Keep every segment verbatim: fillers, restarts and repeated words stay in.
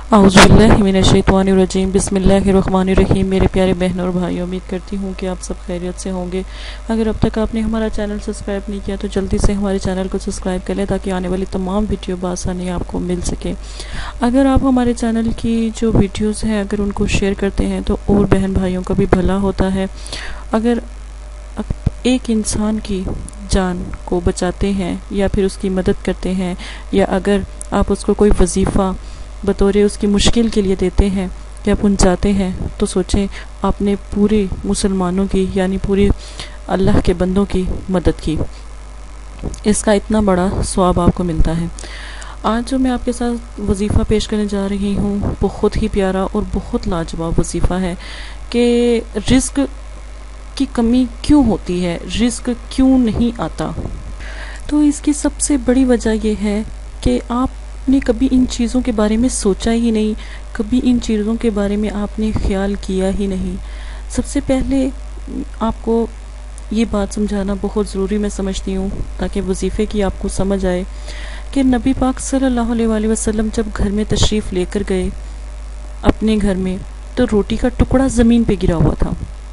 اعوذ باللہ من الشیطان الرجیم بسم اللہ الرحمن الرحیم۔ میرے پیارے بہن اور بھائی، امید کرتی ہوں کہ آپ سب خیریت سے ہوں گے۔ اگر اب تک آپ نے ہمارا چینل سبسکرائب نہیں کیا تو جلدی سے ہمارے چینل کو سبسکرائب کر لیں تاکہ آنے والی تمام ویڈیو بآسانی آپ کو مل سکے۔ اگر آپ ہمارے چینل کی جو ویڈیوز ہیں اگر ان کو شیئر کرتے ہیں تو اور بہن بھائیوں کا بھی بھلا ہوتا ہے۔ اگر ایک انسان کی جان کو بچاتے ہیں یا پھر اس کی مدد کرتے ہیں، یا اگر آپ اس کو کوئی وظیفہ بطور اس کی مشکل کے لیے دیتے ہیں یا پہنچاتے ہیں، تو سوچیں آپ نے پورے مسلمانوں کی یعنی پوری اللہ کے بندوں کی مدد کی، اس کا اتنا بڑا ثواب آپ کو ملتا ہے۔ آج جو میں آپ کے ساتھ وظیفہ پیش کرنے جا رہی ہوں بہت ہی پیارا اور بہت لاجواب وظیفہ ہے کہ رزق کی کمی کیوں ہوتی ہے، رزق کیوں نہیں آتا۔ تو اس کی سب سے بڑی وجہ یہ ہے کہ آپ نے کبھی ان چیزوں کے بارے میں سوچا ہی نہیں، کبھی ان چیزوں کے بارے میں آپ نے خیال کیا ہی نہیں۔ سب سے پہلے آپ کو یہ بات سمجھانا بہت ضروری میں سمجھتی ہوں تاکہ وظیفے کی آپ کو سمجھ آئے کہ نبی پاک صلی اللہ علیہ وآلہ وسلم جب گھر میں تشریف لے کر گئے اپنے گھر میں تو روٹی کا ٹکڑا زمین پہ گرا ہوا تھا۔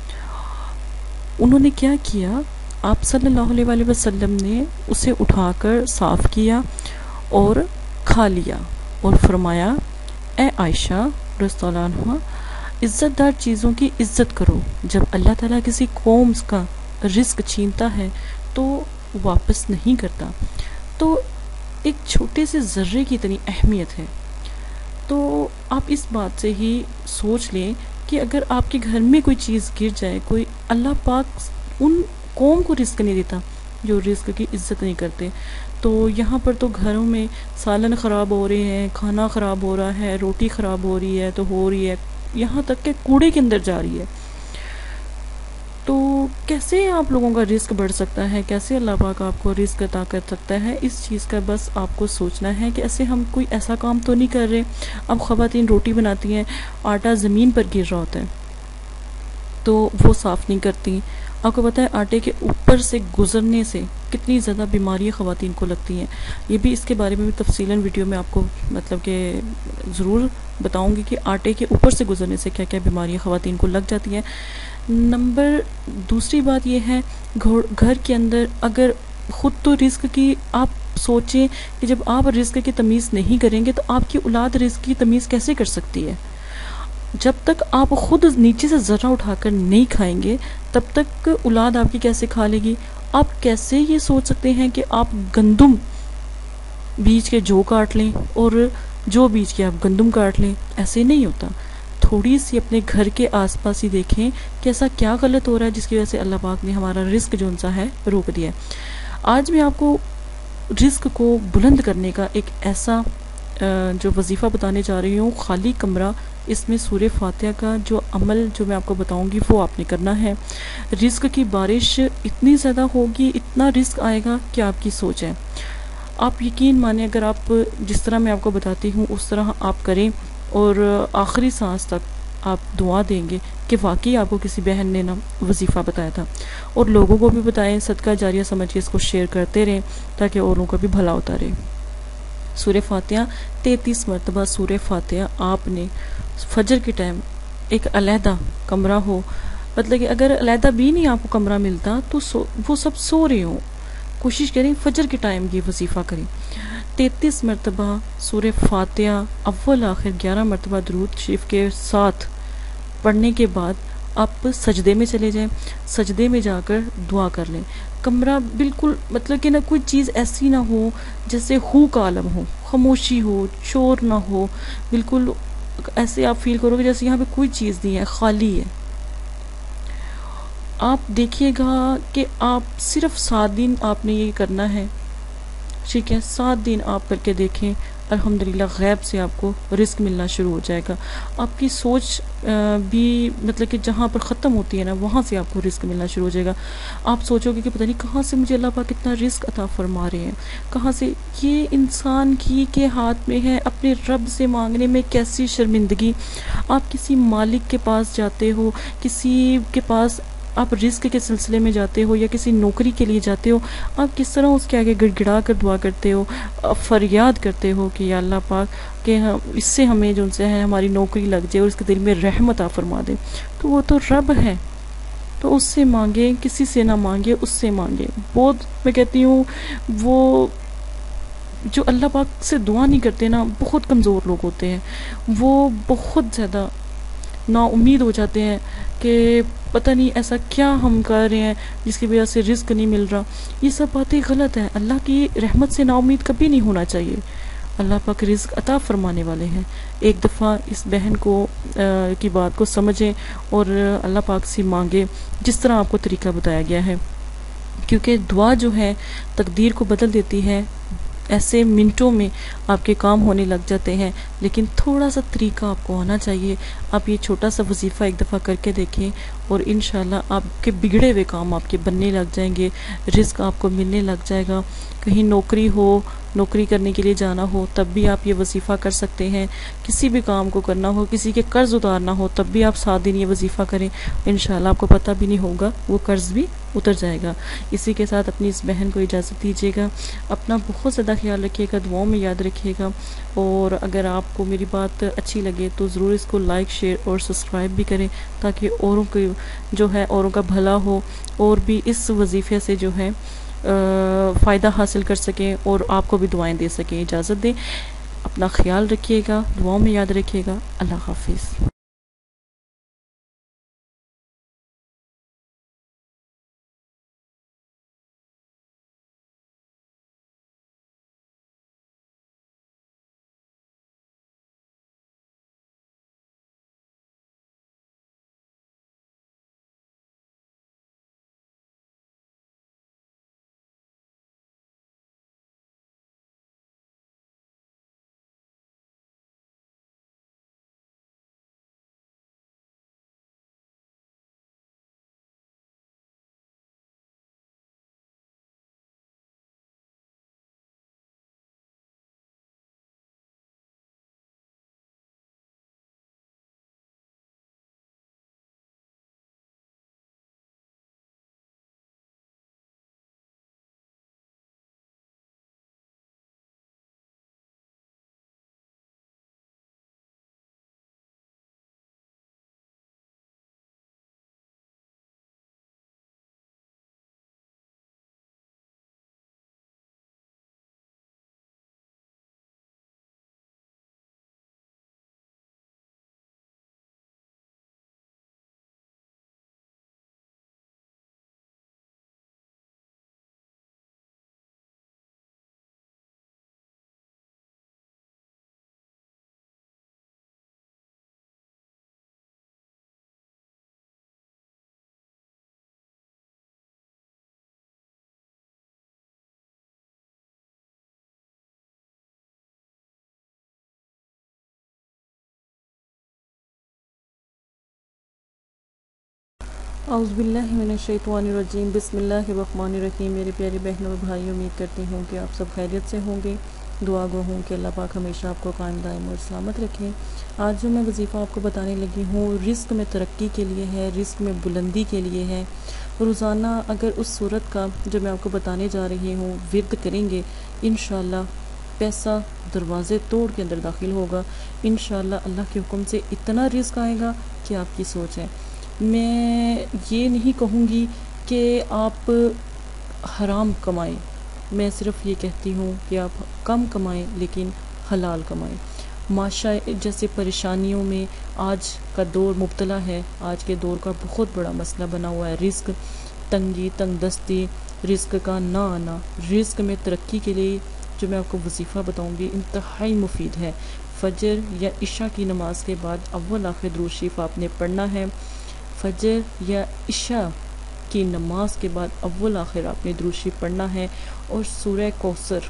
انہوں نے کیا کیا، آپ صلی اللہ علیہ وآلہ وسلم نے اسے اٹھا کر صاف کیا اور کھا لیا اور فرمایا، اے عائشہ رضی اللہ عنہا، عزت دار چیزوں کی عزت کرو۔ جب اللہ تعالیٰ کسی قوم کا رزق چھینتا ہے تو واپس نہیں کرتا، تو ایک چھوٹے سے ذرے کی اتنی اہمیت ہے۔ تو آپ اس بات سے ہی سوچ لیں کہ اگر آپ کے گھر میں کوئی چیز گر جائے، کوئی اللہ پاک ان قوم کو رزق نہیں دیتا جو رزق کی عزت نہیں کرتے، تو یہاں پر تو گھروں میں سالن خراب ہو رہے ہیں، کھانا خراب ہو رہا ہے، روٹی خراب ہو رہی ہے تو ہو رہی ہے، یہاں تک کہ کوڑے کے اندر جا رہی ہے۔ تو کیسے آپ لوگوں کا رزق بڑھ سکتا ہے، کیسے اللہ پاک آپ کو رزق عطا کر سکتا ہے، اس چیز کا بس آپ کو سوچنا ہے کہ ایسے ہم کوئی ایسا کام تو نہیں کر رہے۔ اب خواتین روٹی بناتی ہیں، آٹا زمین پر گر رہا ہوتا ہے تو وہ صاف نہیں کرتی۔ آپ کو پتہ ہے آٹے کے اوپر سے گزرنے سے کتنی زیادہ بیماریاں خواتین کو لگتی ہیں، یہ بھی اس کے بارے میں بھی تفصیلاً ویڈیو میں آپ کو مطلب کہ ضرور بتاؤں گی کہ آٹے کے اوپر سے گزرنے سے کیا کیا بیماریاں خواتین کو لگ جاتی ہیں۔ نمبر دوسری بات یہ ہے، گھر کے اندر اگر خود تو رزق کی آپ سوچیں کہ جب آپ رزق کی تمیز نہیں کریں گے تو آپ کی اولاد رزق کی تمیز کیسے کر سکتی ہے۔ جب تک آپ خود نیچے سے ذرہ اٹھا کر نہیں کھائیں گے تب تک اولاد آپ کی کیسے کھا لے گی۔ آپ کیسے یہ سوچ سکتے ہیں کہ آپ گندم بیج کے جو کاٹ لیں اور جو بیج کے آپ گندم کاٹ لیں، ایسے نہیں ہوتا۔ تھوڑی سی اپنے گھر کے آس پاس ہی دیکھیں کہ ایسا کیا غلط ہو رہا ہے جس کی وجہ سے اللہ پاک نے ہمارا رزق جو انسا ہے روک دیا ہے۔ آج میں آپ کو رزق کو بلند کرنے کا ایک ایسا جو وظیفہ بتانے جا رہی ہوں، خالی کمرہ، اس میں سورہ فاتحہ کا جو عمل جو میں آپ کو بتاؤں گی وہ آپ نے کرنا ہے۔ رزق کی بارش اتنی زیادہ ہوگی، اتنا رزق آئے گا کہ آپ کی سوچ ہے۔ آپ یقین مانیں اگر آپ جس طرح میں آپ کو بتاتی ہوں اس طرح آپ کریں اور آخری سانس تک آپ دعا دیں گے کہ واقعی آپ کو کسی بہن نے نا وظیفہ بتایا تھا، اور لوگوں کو بھی بتائیں، صدقہ جاریہ سمجھ کے اس کو شیئر کرتے رہیں تاکہ اوروں کا بھی بھلا ہوتا رہے۔ سورہ فاتحہ تینتیس مرتبہ سورہ فاتحہ آپ نے فجر کے ٹائم ایک علیحدہ کمرہ ہو، مطلب کہ اگر علیحدہ بھی نہیں آپ کو کمرہ ملتا تو سو وہ سب سو رہے ہوں، کوشش کریں فجر کے ٹائم یہ وظیفہ کریں۔ تینتیس مرتبہ سورہ فاتحہ اول آخر گیارہ مرتبہ درود شریف کے ساتھ پڑھنے کے بعد آپ سجدے میں چلے جائیں، سجدے میں جا کر دعا کر لیں۔ کمرہ بالکل مطلب کہ نہ کوئی چیز ایسی نہ ہو جیسے ہو کا عالم ہو، خاموشی ہو، شور نہ ہو، بالکل ایسے آپ فیل کرو گے جیسے یہاں پہ کوئی چیز نہیں ہے، خالی ہے۔ آپ دیکھیے گا کہ آپ صرف سات دن آپ نے یہ کرنا ہے، ٹھیک ہے، سات دن آپ کر کے دیکھیں، الحمدللہ غیب سے آپ کو رزق ملنا شروع ہو جائے گا۔ آپ کی سوچ بھی مطلب کہ جہاں پر ختم ہوتی ہے نا وہاں سے آپ کو رزق ملنا شروع ہو جائے گا۔ آپ سوچو گے کہ پتہ نہیں کہاں سے مجھے اللہ پاک کتنا رزق عطا فرما رہے ہیں، کہاں سے۔ یہ انسان کی کے ہاتھ میں ہے، اپنے رب سے مانگنے میں کیسی شرمندگی۔ آپ کسی مالک کے پاس جاتے ہو، کسی کے پاس آپ رزق کے سلسلے میں جاتے ہو یا کسی نوکری کے لیے جاتے ہو، آپ کس طرح اس کے آگے گڑ گڑا کر دعا کرتے ہو، فریاد کرتے ہو کہ یا اللہ پاک کہ اس سے ہمیں جو سے ہے ہماری نوکری لگ جائے اور اس کے دل میں رحمت عطا فرما دے۔ تو وہ تو رب ہے، تو اس سے مانگے، کسی سے نہ مانگے، اس سے مانگے۔ بہت میں کہتی ہوں وہ جو اللہ پاک سے دعا نہیں کرتے نا، بہت کمزور لوگ ہوتے ہیں، وہ بہت زیادہ نا امید ہو جاتے ہیں کہ پتہ نہیں ایسا کیا ہم کر رہے ہیں جس کی وجہ سے رزق نہیں مل رہا۔ یہ سب باتیں غلط ہیں، اللہ کی رحمت سے نا امید کبھی نہیں ہونا چاہیے۔ اللہ پاک رزق عطا فرمانے والے ہیں۔ ایک دفعہ اس بہن کو کی بات کو سمجھیں اور اللہ پاک سے مانگیں جس طرح آپ کو طریقہ بتایا گیا ہے، کیونکہ دعا جو ہے تقدیر کو بدل دیتی ہے۔ ایسے منٹوں میں آپ کے کام ہونے لگ جاتے ہیں، لیکن تھوڑا سا طریقہ آپ کو آنا چاہیے۔ آپ یہ چھوٹا سا وظیفہ ایک دفعہ کر کے دیکھیں اور انشاءاللہ آپ کے بگڑے ہوئے کام آپ کے بننے لگ جائیں گے، رزق آپ کو ملنے لگ جائے گا۔ کہیں نوکری ہو، نوکری کرنے کے لیے جانا ہو تب بھی آپ یہ وظیفہ کر سکتے ہیں، کسی بھی کام کو کرنا ہو، کسی کے قرض اتارنا ہو تب بھی آپ سات دن یہ وظیفہ کریں، انشاءاللہ آپ کو پتہ بھی نہیں ہوگا وہ قرض بھی اتر جائے گا۔ اسی کے ساتھ اپنی اس بہن کو اجازت دیجیے گا، اپنا بہت زیادہ خیال رکھیے گا، دعاؤں میں یاد رکھیے گا، اور اگر آپ کو میری بات اچھی لگے تو ضرور اس کو لائک، شیئر اور سبسکرائب بھی کریں تاکہ اوروں کو جو ہے اوروں کا بھلا ہو اور بھی اس وظیفے سے جو ہے فائدہ حاصل کر سکیں اور آپ کو بھی دعائیں دے سکیں۔ اجازت دیں، اپنا خیال رکھیے گا، دعاؤں میں یاد رکھیے گا۔ اللہ حافظ۔ اعوذ باللہ من الشیطان الرجیم، بسم اللہ الرحمن الرحیم۔ میرے پیارے بہنوں اور بھائیوں، امید کرتی ہوں کہ آپ سب خیریت سے ہوں گے۔ دعا گو ہوں کہ اللہ پاک ہمیشہ آپ کو قائم دائم اور سلامت رکھیں۔ آج جو میں وظیفہ آپ کو بتانے لگی ہوں رزق میں ترقی کے لیے ہے، رزق میں بلندی کے لیے ہے۔ روزانہ اگر اس صورت کا جو میں آپ کو بتانے جا رہی ہوں ورد کریں گے، انشاءاللہ پیسہ دروازے توڑ کے اندر داخل ہوگا۔ انشاءاللہ اللہ کے حکم سے اتنا رزق آئے گا کہ آپ کی سوچ ہے۔ میں یہ نہیں کہوں گی کہ آپ حرام کمائیں، میں صرف یہ کہتی ہوں کہ آپ کم کمائیں لیکن حلال کمائیں۔ معاشرہ جیسے پریشانیوں میں آج کا دور مبتلا ہے، آج کے دور کا بہت بڑا مسئلہ بنا ہوا ہے رزق، تنگی، تنگ دستی، رزق کا نہ آنا۔ رزق میں ترقی کے لیے جو میں آپ کو وظیفہ بتاؤں گی انتہائی مفید ہے۔ فجر یا عشاء کی نماز کے بعد اول آخر درود شریف آپ نے پڑھنا ہے۔ فجر یا عشاء کی نماز کے بعد اول آخر آپ نے درود شریف پڑھنا ہے، اور سورہ کوثر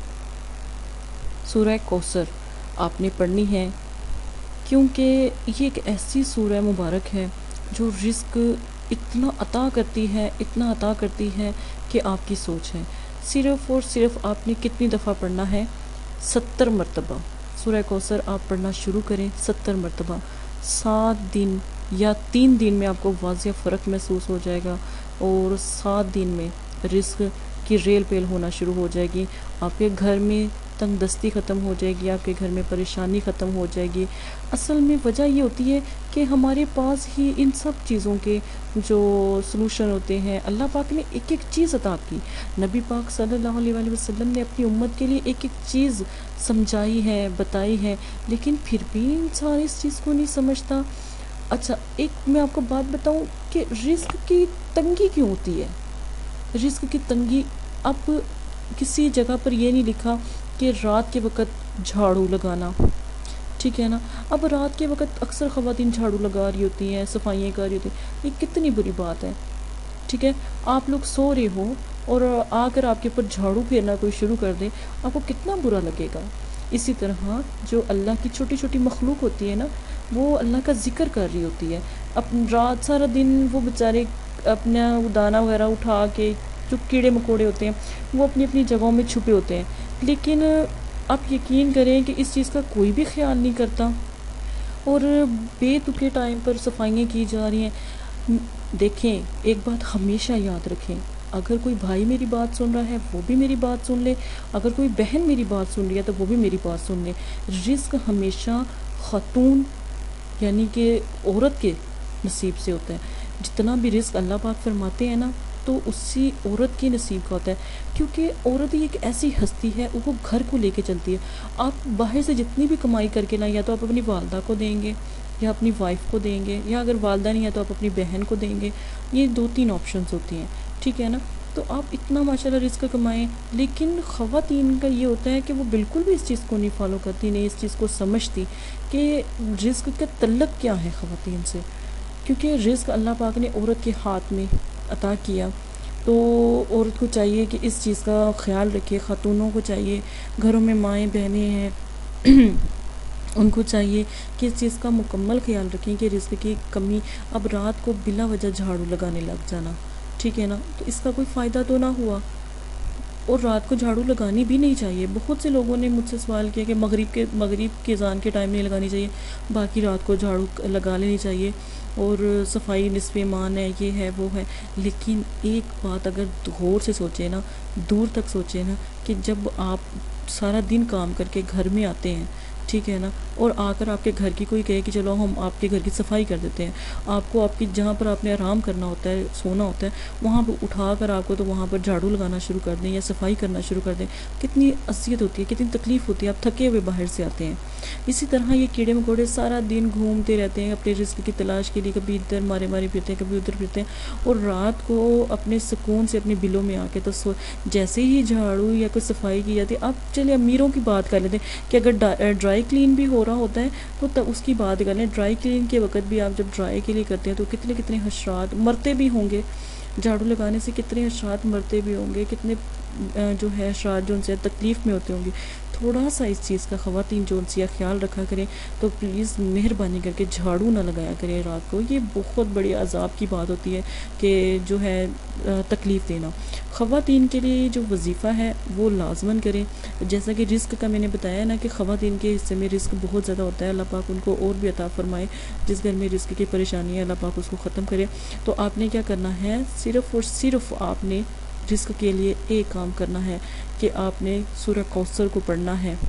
سورہ کوثر آپ نے پڑھنی ہے، کیونکہ یہ ایک ایسی سورہ مبارک ہے جو رزق اتنا عطا کرتی ہے، اتنا عطا کرتی ہے کہ آپ کی سوچ ہے۔ صرف اور صرف آپ نے کتنی دفعہ پڑھنا ہے؟ ستر مرتبہ سورہ کوثر آپ پڑھنا شروع کریں، ستر مرتبہ۔ سات دن یا تین دن میں آپ کو واضح فرق محسوس ہو جائے گا۔ اور سات دن میں رزق کی ریل پیل ہونا شروع ہو جائے گی. آپ کے گھر میں تنگ دستی ختم ہو جائے گی, آپ کے گھر میں پریشانی ختم ہو جائے گی. اصل میں وجہ یہ ہوتی ہے کہ ہمارے پاس ہی ان سب چیزوں کے جو سلوشن ہوتے ہیں. اللہ پاک نے ایک ایک چیز عطا کی. نبی پاک صلی اللہ علیہ وآلہ وسلم نے اپنی امت کے لیے ایک ایک چیز سمجھائی ہے, بتائی ہے, لیکن پھر بھی انسان اس چیز کو نہیں سمجھتا. اچھا, ایک میں آپ کو بات بتاؤں کہ رزق کی تنگی کیوں ہوتی ہے. رزق کی تنگی, اب کسی جگہ پر یہ نہیں لکھا کہ رات کے وقت جھاڑو لگانا, ٹھیک ہے نا. اب رات کے وقت اکثر خواتین جھاڑو لگا رہی ہوتی ہیں, صفائیاں کر رہی ہوتی ہیں, یہ کتنی بری بات ہے. ٹھیک ہے, آپ لوگ سو رہے ہو اور آ کر آپ کے اوپر جھاڑو پھیرنا کوئی شروع کر دے, آپ کو کتنا برا لگے گا. اسی طرح جو اللہ کی چھوٹی چھوٹی مخلوق ہوتی ہے نا, وہ اللہ کا ذکر کر رہی ہوتی ہے. اب رات سارا دن وہ بیچارے اپنا دانہ وغیرہ اٹھا کے, جو کیڑے مکوڑے ہوتے ہیں وہ اپنی اپنی جگہوں میں چھپے ہوتے ہیں, لیکن آپ یقین کریں کہ اس چیز کا کوئی بھی خیال نہیں کرتا, اور بے تکے ٹائم پر صفائیاں کی جا رہی ہیں. دیکھیں, ایک بات ہمیشہ یاد رکھیں, اگر کوئی بھائی میری بات سن رہا ہے وہ بھی میری بات سن لے, اگر کوئی بہن میری بات سن رہی ہے تو وہ بھی میری بات سن لے. رزق ہمیشہ خاتون یعنی کہ عورت کے نصیب سے ہوتا ہے. جتنا بھی رزق اللہ پاک فرماتے ہیں نا, تو اسی عورت کے نصیب کا ہوتا ہے, کیونکہ عورت ہی ایک ایسی ہستی ہے, وہ گھر کو لے کے چلتی ہے. آپ باہر سے جتنی بھی کمائی کر کے لائیں, یا تو آپ اپنی والدہ کو دیں گے, یا اپنی وائف کو دیں گے, یا اگر والدہ نہیں ہے تو آپ اپنی بہن کو دیں گے. یہ دو تین آپشنز ہوتی ہیں, ٹھیک ہے نا. تو آپ اتنا ماشاءاللہ رزق کمائیں, لیکن خواتین کا یہ ہوتا ہے کہ وہ بالکل بھی اس چیز کو نہیں فالو کرتی, نہیں اس چیز کو سمجھتی کہ رزق کا تعلق کیا ہے خواتین سے. کیونکہ رزق اللہ پاک نے عورت کے ہاتھ میں عطا کیا, تو عورت کو چاہیے کہ اس چیز کا خیال رکھے. خاتونوں کو چاہیے, گھروں میں مائیں بہنیں ہیں ان کو چاہیے کہ اس چیز کا مکمل خیال رکھیں کہ رزق کی کمی. اب رات کو بلا وجہ جھاڑو لگانے لگ جانا, ٹھیک ہے نا, تو اس کا کوئی فائدہ تو نہ ہوا. اور رات کو جھاڑو لگانی بھی نہیں چاہیے. بہت سے لوگوں نے مجھ سے سوال کیا کہ مغرب کے مغرب کے اذان کے ٹائم نہیں لگانی چاہیے, باقی رات کو جھاڑو لگا لینی چاہیے, اور صفائی نصف ایمان ہے, یہ ہے وہ ہے. لیکن ایک بات اگر غور سے سوچیں نا, دور تک سوچیں نا, کہ جب آپ سارا دن کام کر کے گھر میں آتے ہیں, ٹھیک ہے نا, اور آ کر آپ کے گھر کی کوئی کہے کہ چلو ہم آپ کے گھر کی صفائی کر دیتے ہیں, آپ کو آپ کی جہاں پر آپ نے آرام کرنا ہوتا ہے, سونا ہوتا ہے, وہاں پہ اٹھا کر آپ کو تو وہاں پر جھاڑو لگانا شروع کر دیں یا صفائی کرنا شروع کر دیں, کتنی اذیت ہوتی ہے, کتنی تکلیف ہوتی ہے. آپ تھکے ہوئے باہر سے آتے ہیں. اسی طرح یہ کیڑے مکوڑے سارا دن گھومتے رہتے ہیں اپنے رزق کی تلاش کے لیے, کبھی ادھر مارے مارے پھرتے ہیں, کبھی ادھر پھرتے ہیں, اور رات کو اپنے سکون سے اپنے بلوں میں آ کے تو سو جیسے ہی جھاڑو یا کوئی صفائی کی جاتی ہے. اب چلے امیروں کی بات کر لیتے ہیں کہ اگر ڈرائی کلین بھی ہو رہا ہوتا ہے تو تب اس کی بات کر لیں. ڈرائی کلین کے وقت بھی آپ جب ڈرائی کے لیے کرتے ہیں تو کتنے کتنے حشرات مرتے بھی ہوں گے, جھاڑو لگانے سے کتنے حشرات مرتے بھی ہوں گے, کتنے جو ہے حشرات جو ان سے تکلیف میں ہوتے ہوں گے. تھوڑا سا اس چیز کا خواتین جو ان سے خیال رکھا کریں, تو پلیز مہربانی کر کے جھاڑو نہ لگایا کریں رات کو. یہ بہت بڑی عذاب کی بات ہوتی ہے کہ جو ہے تکلیف دینا. خواتین کے لیے جو وظیفہ ہے وہ لازماً کریں. جیسا کہ رزق کا میں نے بتایا نا کہ خواتین کے حصے میں رزق بہت زیادہ ہوتا ہے. اللہ پاک ان کو اور بھی عطا فرمائے. جس گھر میں رزق کی پریشانی ہے اللہ پاک اس کو ختم کرے. تو آپ نے کیا کرنا ہے, صرف اور صرف آپ نے رزق کے لیے ایک کام کرنا ہے کہ آپ نے سورہ کوثر کو پڑھنا ہے.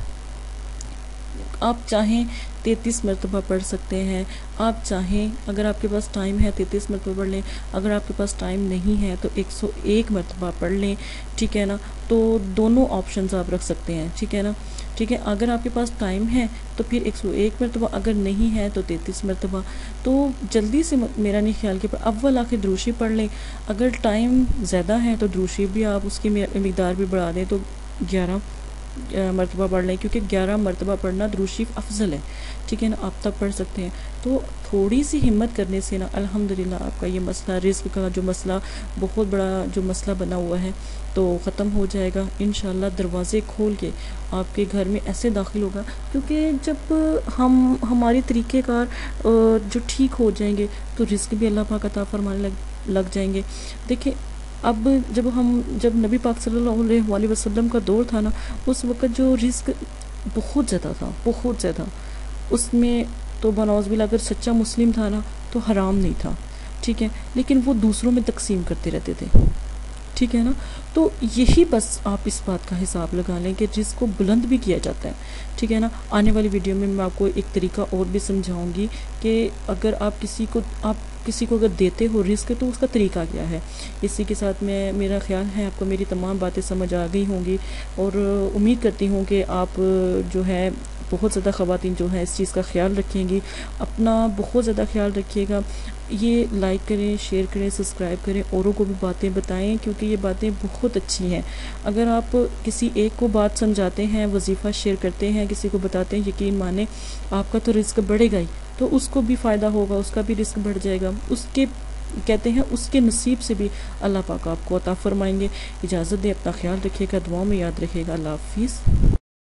آپ چاہیں تینتیس مرتبہ پڑھ سکتے ہیں, آپ چاہیں اگر آپ کے پاس ٹائم ہے تینتیس مرتبہ پڑھ لیں, اگر آپ کے پاس ٹائم نہیں ہے تو ایک سو ایک مرتبہ پڑھ لیں, ٹھیک ہے نا. تو دونوں آپشنز آپ رکھ سکتے ہیں, ٹھیک ہے نا, ٹھیک ہے. اگر آپ کے پاس ٹائم ہے تو پھر ایک سو ایک مرتبہ, اگر نہیں ہے تو تینتیس مرتبہ. تو جلدی سے میرا نہیں خیال کہ اول آخر دروشی پڑھ لیں. اگر ٹائم زیادہ ہے تو دروشی بھی آپ اس کی مقدار بھی بڑھا دیں, تو گیارہ مرتبہ پڑھ لیں, کیونکہ گیارہ مرتبہ پڑھنا دروشی افضل ہے, ٹھیک ہے نا. آپ تب پڑھ سکتے ہیں. تو تھوڑی سی ہمت کرنے سے نا الحمدللہ آپ کا یہ مسئلہ رزق کا جو مسئلہ بہت بڑا جو مسئلہ بنا ہوا ہے تو ختم ہو جائے گا انشاءاللہ. دروازے کھول کے آپ کے گھر میں ایسے داخل ہوگا, کیونکہ جب ہم ہمارے طریقہ کار جو ٹھیک ہو جائیں گے تو رزق بھی اللہ پاک عطا فرمانے لگ لگ جائیں گے. دیکھیں اب جب ہم جب نبی پاک صلی اللہ علیہ وسلم کا دور تھا نا, اس وقت جو رزق بہت زیادہ تھا, بہت زیادہ. اس میں تو بناؤز باللہ اگر سچا مسلم تھا نا تو حرام نہیں تھا, ٹھیک ہے، لیکن وہ دوسروں میں تقسیم کرتے رہتے تھے، ٹھیک ہے نا۔ تو یہی بس آپ اس بات کا حساب لگا لیں کہ رزق کو بلند بھی کیا جاتا ہے، ٹھیک ہے نا۔ آنے والی ویڈیو میں میں آپ کو ایک طریقہ اور بھی سمجھاؤں گی کہ اگر آپ کسی کو آپ کسی کو اگر دیتے ہو رزق تو اس کا طریقہ کیا ہے۔ اسی کے ساتھ میں میرا خیال ہے آپ کو میری تمام باتیں سمجھ آ گئی ہوں گی، اور امید کرتی ہوں کہ آپ جو ہے بہت زیادہ خواتین جو ہیں اس چیز کا خیال رکھیں گی، اپنا بہت زیادہ خیال رکھیے گا۔ یہ لائک کریں، شیئر کریں، سبسکرائب کریں، اوروں کو بھی باتیں بتائیں، کیونکہ یہ باتیں بہت اچھی ہیں۔ اگر آپ کسی ایک کو بات سمجھاتے ہیں، وظیفہ شیئر کرتے ہیں، کسی کو بتاتے ہیں، یقین مانیں آپ کا تو رزق بڑھے گا ہی، تو اس کو بھی فائدہ ہوگا، اس کا بھی رزق بڑھ جائے گا، اس کے کہتے ہیں اس کے نصیب سے بھی اللہ پاک آپ کو عطا فرمائیں گے۔ اجازت دیں، اپنا خیال رکھیے گا، دعاؤں میں یاد رکھیے گا۔ اللہ حافظ۔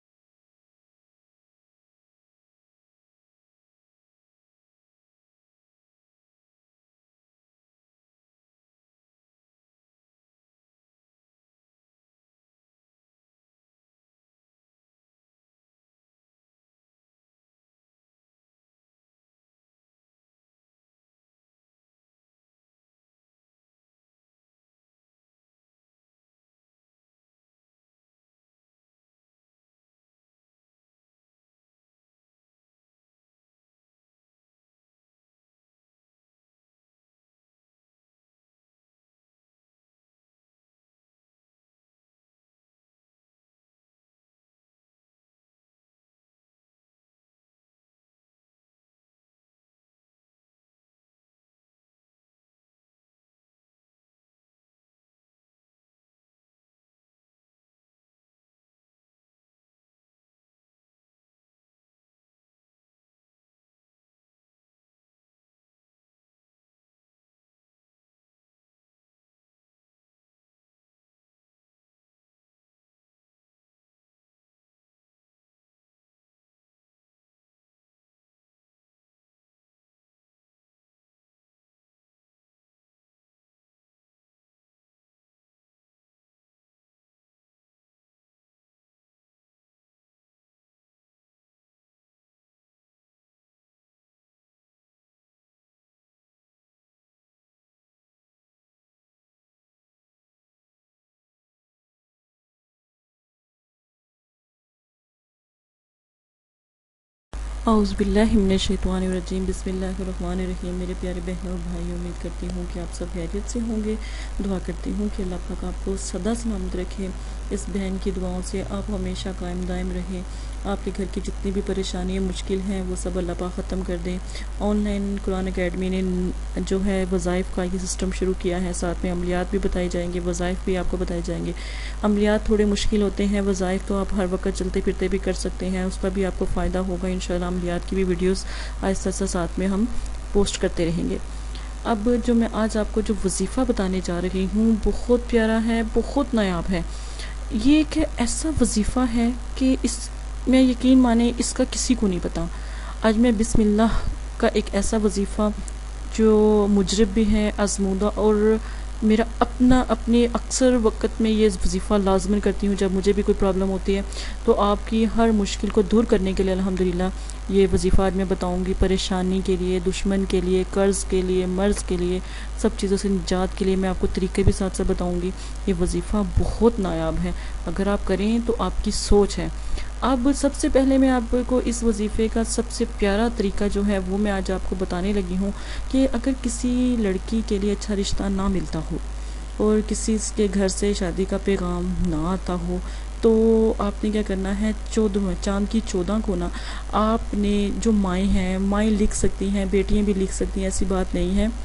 اعوذ باللہ من الشیطان الرجیم، بسم اللہ الرحمن الرحیم۔ میرے پیارے بہنوں اور بھائیوں، امید کرتی ہوں کہ آپ سب خیریت سے ہوں گے۔ دعا کرتی ہوں کہ اللہ پاک آپ کو سدا سلامت رکھے، اس بہن کی دعاؤں سے آپ ہمیشہ قائم دائم رہیں، آپ کے گھر کی جتنی بھی پریشانیاں مشکل ہیں وہ سب اللہ پاک ختم کر دیں۔ آن لائن قرآن اکیڈمی نے جو ہے وظائف کا یہ سسٹم شروع کیا ہے، ساتھ میں عملیات بھی بتائی جائیں گے، وظائف بھی آپ کو بتائے جائیں گے۔ عملیات تھوڑے مشکل ہوتے ہیں، وظائف تو آپ ہر وقت چلتے پھرتے بھی کر سکتے ہیں، اس کا بھی آپ کو فائدہ ہوگا انشاءاللہ۔ عملیات کی بھی ویڈیوز آہستہ آہستہ ساتھ میں ہم پوسٹ کرتے رہیں گے۔ اب جو میں آج آپ کو جو وظیفہ بتانے جا رہی ہوں بہت پیارا ہے، بہت نایاب ہے۔ یہ ایک ایسا وظیفہ ہے کہ اس میں یقین مانیں اس کا کسی کو نہیں پتا۔ آج میں بسم اللہ کا ایک ایسا وظیفہ جو مجرب بھی ہے، آزمودہ، اور میرا اپنا اپنے اکثر وقت میں یہ وظیفہ لازمن کرتی ہوں جب مجھے بھی کوئی پرابلم ہوتی ہے، تو آپ کی ہر مشکل کو دور کرنے کے لیے الحمدللہ یہ وظیفہ آج میں بتاؤں گی۔ پریشانی کے لیے، دشمن کے لیے، قرض کے لیے، مرض کے لیے، سب چیزوں سے نجات کے لیے میں آپ کو طریقے بھی ساتھ ساتھ بتاؤں گی۔ یہ وظیفہ بہت نایاب ہے، اگر آپ کریں تو آپ کی سوچ ہے۔ اب سب سے پہلے میں آپ کو اس وظیفے کا سب سے پیارا طریقہ جو ہے وہ میں آج آپ کو بتانے لگی ہوں کہ اگر کسی لڑکی کے لیے اچھا رشتہ نہ ملتا ہو اور کسی کے گھر سے شادی کا پیغام نہ آتا ہو، تو آپ نے کیا کرنا ہے، چودہ چاند کی چودہ کو نا آپ نے جو مائیں ہیں، مائیں لکھ سکتی ہیں، بیٹیاں بھی لکھ سکتی ہیں، ایسی بات نہیں ہے،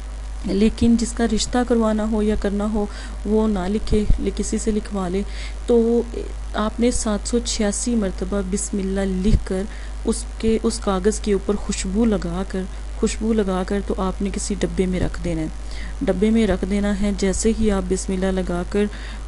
لیکن جس کا رشتہ کروانا ہو یا کرنا ہو وہ نہ لکھے، کسی سے لکھوا لے۔ تو آپ نے سات سو چھیاسی مرتبہ بسم اللہ لکھ کر اس کے اس کاغذ کے اوپر خوشبو لگا کر خوشبو لگا کر تو آپ نے کسی ڈبے میں رکھ دینا ہے، ڈبے میں رکھ دینا ہے۔ جیسے ہی آپ بسم اللہ لگا کر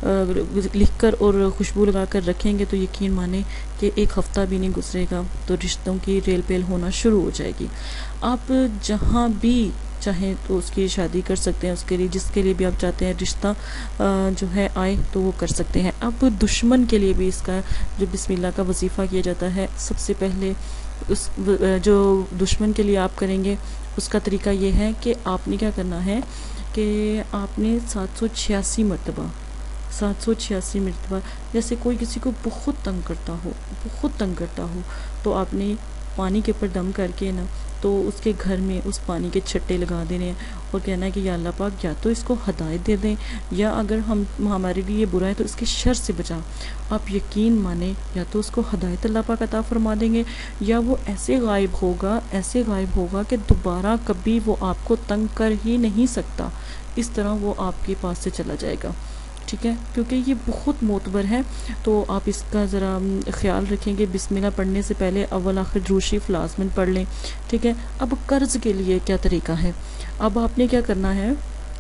لکھ کر اور خوشبو لگا کر رکھیں گے تو یقین مانیں کہ ایک ہفتہ بھی نہیں گزرے گا تو رشتوں کی ریل پیل ہونا شروع ہو جائے گی۔ آپ جہاں بھی چاہیں تو اس کی شادی کر سکتے ہیں، اس کے لیے جس کے لیے بھی آپ چاہتے ہیں رشتہ جو ہے آئے تو وہ کر سکتے ہیں۔ اب دشمن کے لیے بھی اس کا جو بسم اللہ کا وظیفہ کیا جاتا ہے، سب سے پہلے اس جو دشمن کے لیے آپ کریں گے اس کا طریقہ یہ ہے کہ آپ نے کیا کرنا ہے کہ آپ نے سات سو چھیاسی مرتبہ سات سو چھیاسی مرتبہ جیسے کوئی کسی کو بہت تنگ کرتا ہو بہت تنگ کرتا ہو تو آپ نے پانی کے اوپر دم کر کے نا تو اس کے گھر میں اس پانی کے چھٹے لگا دینے ہیں اور کہنا ہے کہ یا اللہ پاک یا تو اس کو ہدایت دے دیں یا اگر ہم ہمارے لیے یہ برا ہے تو اس کے شر سے بچا. آپ یقین مانیں یا تو اس کو ہدایت اللہ پاک عطا فرما دیں گے یا وہ ایسے غائب ہوگا ایسے غائب ہوگا کہ دوبارہ کبھی وہ آپ کو تنگ کر ہی نہیں سکتا. اس طرح وہ آپ کے پاس سے چلا جائے گا. ٹھیک ہے, کیونکہ یہ بہت معتبر ہے تو آپ اس کا ذرا خیال رکھیں گے. بسم اللہ پڑھنے سے پہلے اول آخر درود شریف لازماً پڑھ لیں. ٹھیک ہے. اب قرض کے لیے کیا طریقہ ہے. اب آپ نے کیا کرنا ہے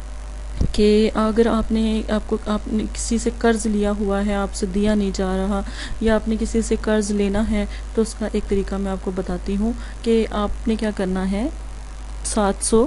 کہ اگر آپ نے آپ کو آپ نے کسی سے قرض لیا ہوا ہے, آپ سے دیا نہیں جا رہا, یا آپ نے کسی سے قرض لینا ہے, تو اس کا ایک طریقہ میں آپ کو بتاتی ہوں کہ آپ نے کیا کرنا ہے. سات سو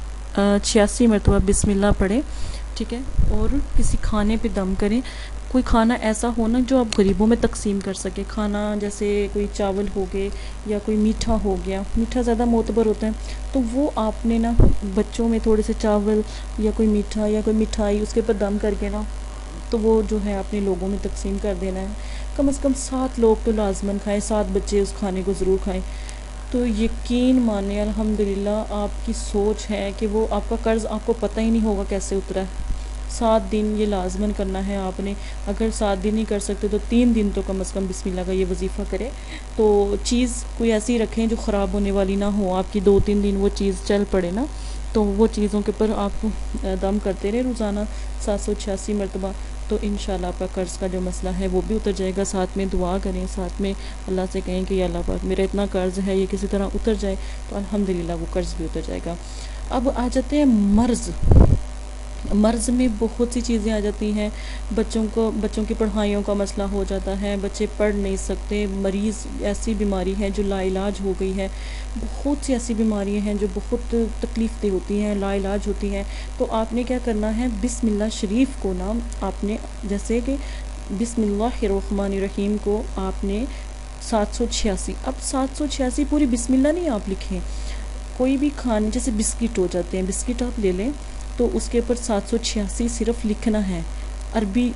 چھیاسی مرتبہ بسم اللہ پڑھیں. ٹھیک ہے. اور کسی کھانے پہ دم کریں. کوئی کھانا ایسا ہونا جو آپ غریبوں میں تقسیم کر سکیں. کھانا جیسے کوئی چاول ہو گئے یا کوئی میٹھا ہو گیا, میٹھا زیادہ معتبر ہوتا ہے, تو وہ آپ نے نا بچوں میں تھوڑے سے چاول یا کوئی میٹھا یا کوئی مٹھائی اس کے اوپر دم کر کے نا تو وہ جو ہے اپنے لوگوں میں تقسیم کر دینا ہے. کم از کم سات لوگ تو لازماً کھائیں, سات بچے اس کھانے کو ضرور کھائیں. تو یقین مانیں الحمدللہ آپ کی سوچ ہے کہ وہ آپ کا قرض آپ کو پتہ ہی نہیں ہوگا کیسے اترا ہے. سات دن یہ لازماً کرنا ہے آپ نے. اگر سات دن نہیں کر سکتے تو تین دن تو کم از کم بسم اللہ کا یہ وظیفہ کریں. تو چیز کوئی ایسی رکھیں جو خراب ہونے والی نہ ہو, آپ کی دو تین دن وہ چیز چل پڑے نا, تو وہ چیزوں کے اوپر آپ دم کرتے رہے روزانہ سات سو چھیاسی مرتبہ. تو انشاءاللہ آپ کا قرض کا جو مسئلہ ہے وہ بھی اتر جائے گا. ساتھ میں دعا کریں, ساتھ میں اللہ سے کہیں کہ یا اللہ پاک میرا اتنا قرض ہے یہ کسی طرح اتر جائے, تو الحمدللہ وہ قرض بھی اتر جائے گا. اب آ جاتے ہیں مرض. مرض میں بہت سی چیزیں آ جاتی ہیں. بچوں کو بچوں کی پڑھائیوں کا مسئلہ ہو جاتا ہے, بچے پڑھ نہیں سکتے, مریض ایسی بیماری ہے جو لا علاج ہو گئی ہے. بہت سی ایسی بیماریاں ہیں جو بہت تکلیف دہ ہوتی ہیں, لا علاج ہوتی ہیں. تو آپ نے کیا کرنا ہے, بسم اللہ شریف کو نام آپ نے جیسے کہ بسم اللہ الرحمن الرحیم کو آپ نے سات سو چھیاسی اب سات سو چھیاسی پوری بسم اللہ نہیں آپ لکھیں. کوئی بھی کھانے جیسے بسکٹ ہو جاتے ہیں, بسکٹ آپ لے لیں تو اس کے اوپر سات سو چھیاسی صرف لکھنا ہے. عربی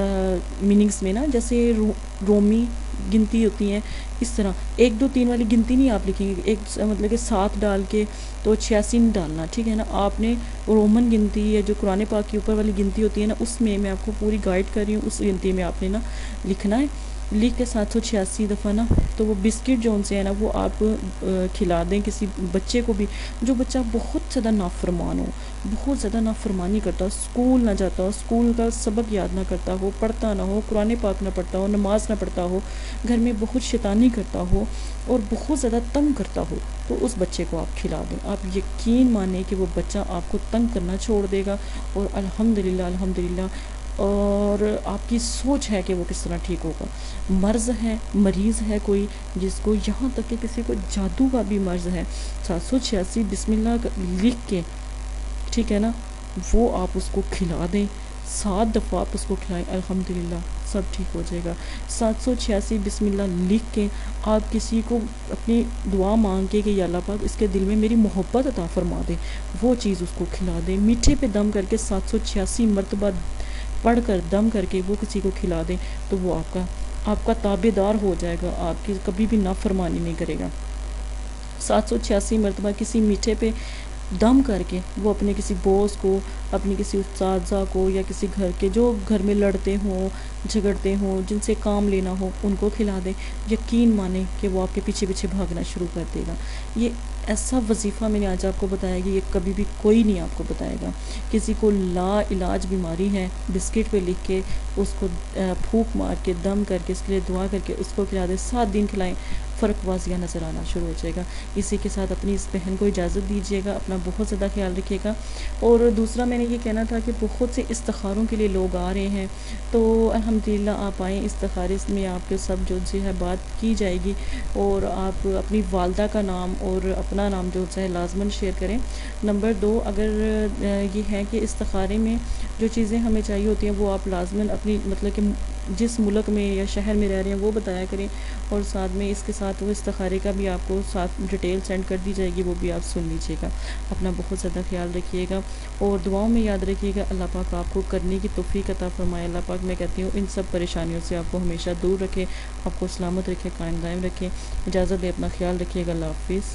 میننگز میں نا, جیسے رو, رومی گنتی ہوتی ہیں اس طرح ایک دو تین والی گنتی نہیں آپ لکھیں گے. ایک مطلب کہ سات ڈال کے تو چھیاسی نہیں ڈالنا. ٹھیک ہے نا. آپ نے رومن گنتی یا جو قرآن پاک کے اوپر والی گنتی ہوتی ہے نا, اس میں میں آپ کو پوری گائیڈ کر رہی ہوں, اس گنتی میں آپ نے نا لکھنا ہے. لکھ کے سات سو چھیاسی دفعہ نا تو وہ بسکٹ جو ان سے ہے نا وہ آپ کھلا دیں کسی بچے کو بھی جو بچہ بہت زیادہ نافرمان ہو, بہت زیادہ نافرمانی کرتا ہو, اسکول نہ جاتا ہو, اسکول کا سبق یاد نہ کرتا ہو, پڑھتا نہ ہو, قرآن پاک نہ پڑھتا ہو, نماز نہ پڑھتا ہو, گھر میں بہت شیطانی کرتا ہو اور بہت زیادہ تنگ کرتا ہو, تو اس بچے کو آپ کھلا دیں. آپ یقین مانیں کہ وہ بچہ آپ کو تنگ کرنا چھوڑ دے گا اور الحمدللہ الحمدللہ اور آپ کی سوچ ہے کہ وہ کس طرح ٹھیک ہوگا. مرض ہے, مریض ہے کوئی جس کو یہاں تک کہ کسی کو جادو کا بھی مرض ہے, سات سو چھیاسی بسم اللہ لکھ کے ٹھیک ہے نا وہ آپ اس کو کھلا دیں. سات دفعہ آپ اس کو کھلائیں, الحمدللہ سب ٹھیک ہو جائے گا. سات سو چھیاسی بسم اللہ لکھ کے آپ کسی کو اپنی دعا مانگ کے کہ یا اللہ پاک اس کے دل میں میری محبت عطا فرما دے, وہ چیز اس کو کھلا دیں. میٹھے پہ دم کر کے سات سو چھیاسی مرتبہ پڑھ کر دم کر کے وہ کسی کو کھلا دیں, تو وہ آپ کا آپ کا تابع دار ہو جائے گا, آپ کی کبھی بھی نافرمانی نہیں کرے گا. سات سو چھیاسی مرتبہ کسی میٹھے پہ دم کر کے وہ اپنے کسی بوس کو, اپنی کسی اساتذہ کو یا کسی گھر کے جو گھر میں لڑتے ہوں جھگڑتے ہوں جن سے کام لینا ہو ان کو کھلا دیں. یقین مانیں کہ وہ آپ کے پیچھے پیچھے بھاگنا شروع کر دے گا. یہ ایسا وظیفہ میں نے آج آپ کو بتایا کہ یہ کبھی بھی کوئی نہیں آپ کو بتائے گا. کسی کو لا علاج بیماری ہے, بسکٹ پہ لکھ کے اس کو پھونک مار کے دم کر کے اس کے لیے دعا کر کے اس کو کھلا دیں, سات دن کھلائیں, فرق واضح نظر آنا شروع ہو جائے گا. اسی کے ساتھ اپنی اس بہن کو اجازت دیجیے گا, اپنا بہت زیادہ خیال رکھیے گا. اور دوسرا میں نے یہ کہنا تھا کہ بہت سے استخاروں کے لیے لوگ آ رہے ہیں, تو الحمدللہ آپ آئیں. استخارے میں آپ کے سب جو ہے بات کی جائے گی, اور آپ اپنی والدہ کا نام اور اپنا نام جو ہے لازماً شیئر کریں. نمبر دو, اگر یہ ہے کہ استخارے میں جو چیزیں ہمیں چاہیے ہوتی ہیں وہ آپ لازماً اپنی مطلب کہ جس ملک میں یا شہر میں رہ رہے ہیں وہ بتایا کریں، اور ساتھ میں اس کے ساتھ وہ استخارے کا بھی آپ کو ساتھ ڈیٹیل سینڈ کر دی جائے گی، وہ بھی آپ سن لیجیے گا۔ اپنا بہت زیادہ خیال رکھیے گا، اور دعاؤں میں یاد رکھیے گا اللہ پاک آپ کو کرنے کی توفیق عطا فرمائے۔ اللہ پاک میں کہتی ہوں ان سب پریشانیوں سے آپ کو ہمیشہ دور رکھے، آپ کو سلامت رکھے، قائم دائم رکھے۔ اجازت دے، اپنا خیال رکھیے گا، اللہ حافظ۔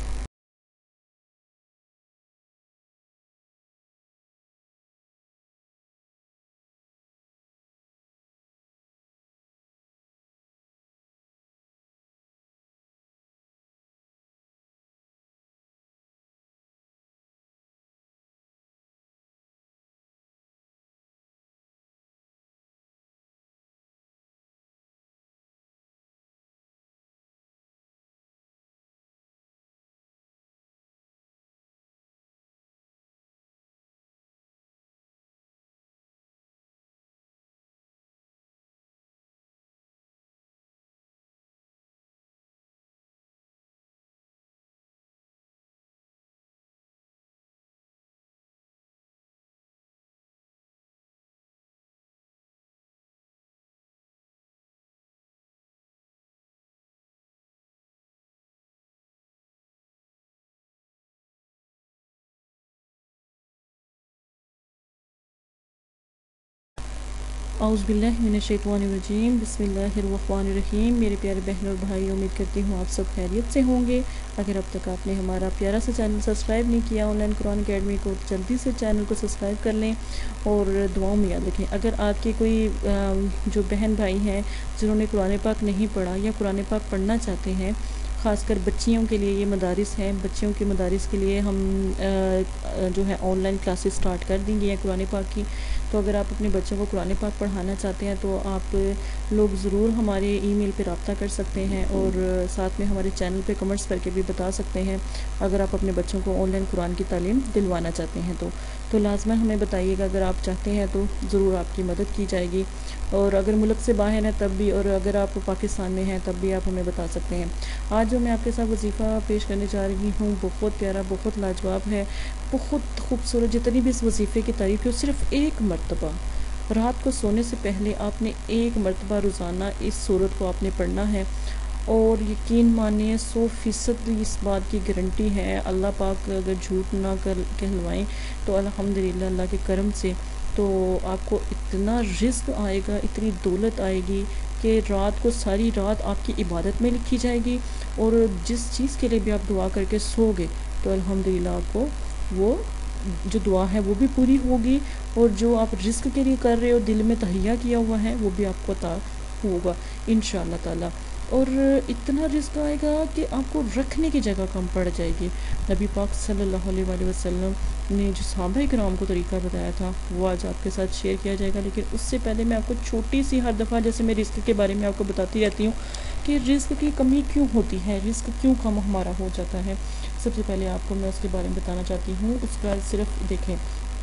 اعوذ باللہ من الشیطان الرجیم، بسم اللہ الرحمن الرحیم۔ میرے پیارے بہن اور بھائی، امید کرتی ہوں آپ سب خیریت سے ہوں گے۔ اگر اب تک آپ نے ہمارا پیارا سا چینل سبسکرائب نہیں کیا آن لائن قرآن اکیڈمی کو، جلدی سے چینل کو سبسکرائب کر لیں، اور دعاؤں میں یاد رکھیں۔ اگر آپ کے کوئی جو بہن بھائی ہیں جنہوں نے قرآن پاک نہیں پڑھا یا قرآن پاک پڑھنا چاہتے ہیں، خاص کر بچیوں کے لیے یہ مدارس ہیں، بچیوں کے مدارس کے لیے ہم جو ہے آن لائن کلاسز سٹارٹ کر دیں گے ہیں قرآن پاک کی۔ تو اگر آپ اپنے بچوں کو قرآن پاک پڑھانا چاہتے ہیں تو آپ لوگ ضرور ہمارے ای میل پہ رابطہ کر سکتے ہیں، اور ساتھ میں ہمارے چینل پہ کمنٹس کر کے بھی بتا سکتے ہیں اگر آپ اپنے بچوں کو آن لائن قرآن کی تعلیم دلوانا چاہتے ہیں تو تو لازماً ہمیں بتائیے گا، اگر آپ چاہتے ہیں تو ضرور آپ کی مدد کی جائے گی۔ اور اگر ملک سے باہر ہیں تب بھی، اور اگر آپ پاکستان میں ہیں تب بھی آپ ہمیں بتا سکتے ہیں۔ آج جو میں آپ کے ساتھ وظیفہ پیش کرنے جا رہی ہوں بہت پیارا، بہت لاجواب ہے، بہت خوبصورت۔ جتنی بھی اس وظیفے کی تعریف ہے صرف ایک مرتبہ رات کو سونے سے پہلے آپ نے ایک مرتبہ روزانہ اس سورت کو آپ نے پڑھنا ہے، اور یقین مانیے سو فیصد اس بات کی گارنٹی ہے، اللہ پاک اگر جھوٹ نہ کر کہلوائیں تو الحمدللہ اللہ کے کرم سے تو آپ کو اتنا رزق آئے گا، اتنی دولت آئے گی کہ رات کو ساری رات آپ کی عبادت میں لکھی جائے گی، اور جس چیز کے لیے بھی آپ دعا کر کے سو گے تو الحمدللہ آپ کو وہ جو دعا ہے وہ بھی پوری ہوگی، اور جو آپ رزق کے لیے کر رہے ہو دل میں تہیہ کیا ہوا ہے وہ بھی آپ کو عطا ہوگا انشاءاللہ تعالی۔ اور اتنا رزق آئے گا کہ آپ کو رکھنے کی جگہ کم پڑ جائے گی۔ نبی پاک صلی اللہ علیہ وآلہ وسلم نے جو صحابہ کرام کو طریقہ بتایا تھا وہ آج آپ کے ساتھ شیئر کیا جائے گا، لیکن اس سے پہلے میں آپ کو چھوٹی سی، ہر دفعہ جیسے میں رزق کے بارے میں آپ کو بتاتی رہتی ہوں کہ رزق کی کمی کیوں ہوتی ہے، رزق کیوں کم ہمارا ہو جاتا ہے۔ سب سے پہلے آپ کو میں اس کے بارے میں بتانا چاہتی ہوں۔ اس کا صرف دیکھیں،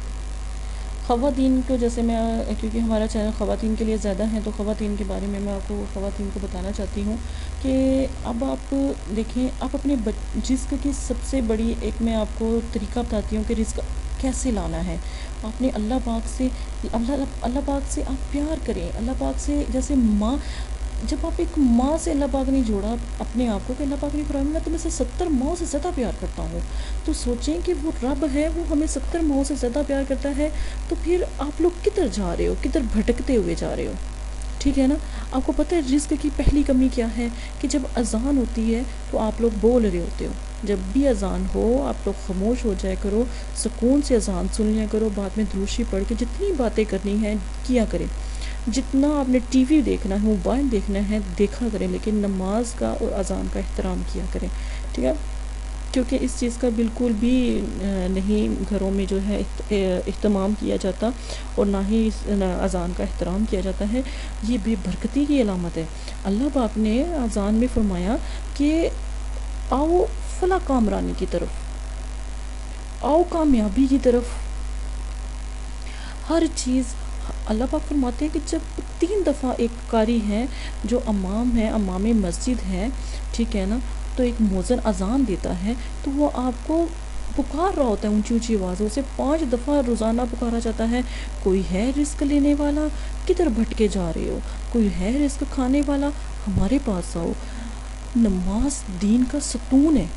خواتین کو، جیسے میں کیونکہ ہمارا چینل خواتین کے لیے زیادہ ہے تو خواتین کے بارے میں میں آپ کو خواتین کو بتانا چاہتی ہوں کہ اب آپ دیکھیں، آپ اپنے رزق کی سب سے بڑی ایک میں آپ کو طریقہ بتاتی ہوں کہ رزق کیسے لانا ہے۔ آپ نے اللہ پاک سے اللہ اللہ پاک سے آپ پیار کریں، اللہ پاک سے جیسے ماں، جب آپ ایک ماں سے اللہ پاک نے جوڑا اپنے آپ کو کہ اللہ پاک نے فرمایا میں تمہیں سے ستر ماؤں سے زیادہ پیار کرتا ہوں، تو سوچیں کہ وہ رب ہے، وہ ہمیں ستر ماؤں سے زیادہ پیار کرتا ہے، تو پھر آپ لوگ کدھر جا رہے ہو، کدھر بھٹکتے ہوئے جا رہے ہو، ٹھیک ہے نا۔ آپ کو پتہ ہے رزق کی پہلی کمی کیا ہے کہ جب اذان ہوتی ہے تو آپ لوگ بول رہے ہوتے ہو، جب بھی اذان ہو آپ لوگ خاموش ہو جایا کرو، سکون سے اذان سن لیا کرو، بعد میں دروشی پڑھ کے جتنی باتیں کرنی ہیں کیا کریں، جتنا آپ نے ٹی وی دیکھنا ہے، موبائل دیکھنا ہے دیکھا کریں، لیکن نماز کا اور اذان کا احترام کیا کریں، ٹھیک ہے، کیونکہ اس چیز کا بالکل بھی نہیں گھروں میں جو ہے اہتمام کیا جاتا، اور نہ ہی اذان کا احترام کیا جاتا ہے۔ یہ بے برکتی کی علامت ہے۔ اللہ پاک نے اذان میں فرمایا کہ آؤ فلاں کامرانی کی طرف، آؤ کامیابی کی طرف، ہر چیز اللہ پاک فرماتے ہیں کہ جب تین دفعہ ایک قاری ہے جو امام ہے، امام مسجد ہے، ٹھیک ہے نا، تو ایک مؤذن اذان دیتا ہے تو وہ آپ کو پکار رہا ہوتا ہے اونچی اونچی آوازوں سے، پانچ دفعہ روزانہ پکارا جاتا ہے، کوئی ہے رزق لینے والا، کدھر بھٹکے جا رہے ہو، کوئی ہے رزق کھانے والا، ہمارے پاس آؤ۔ نماز دین کا ستون ہے،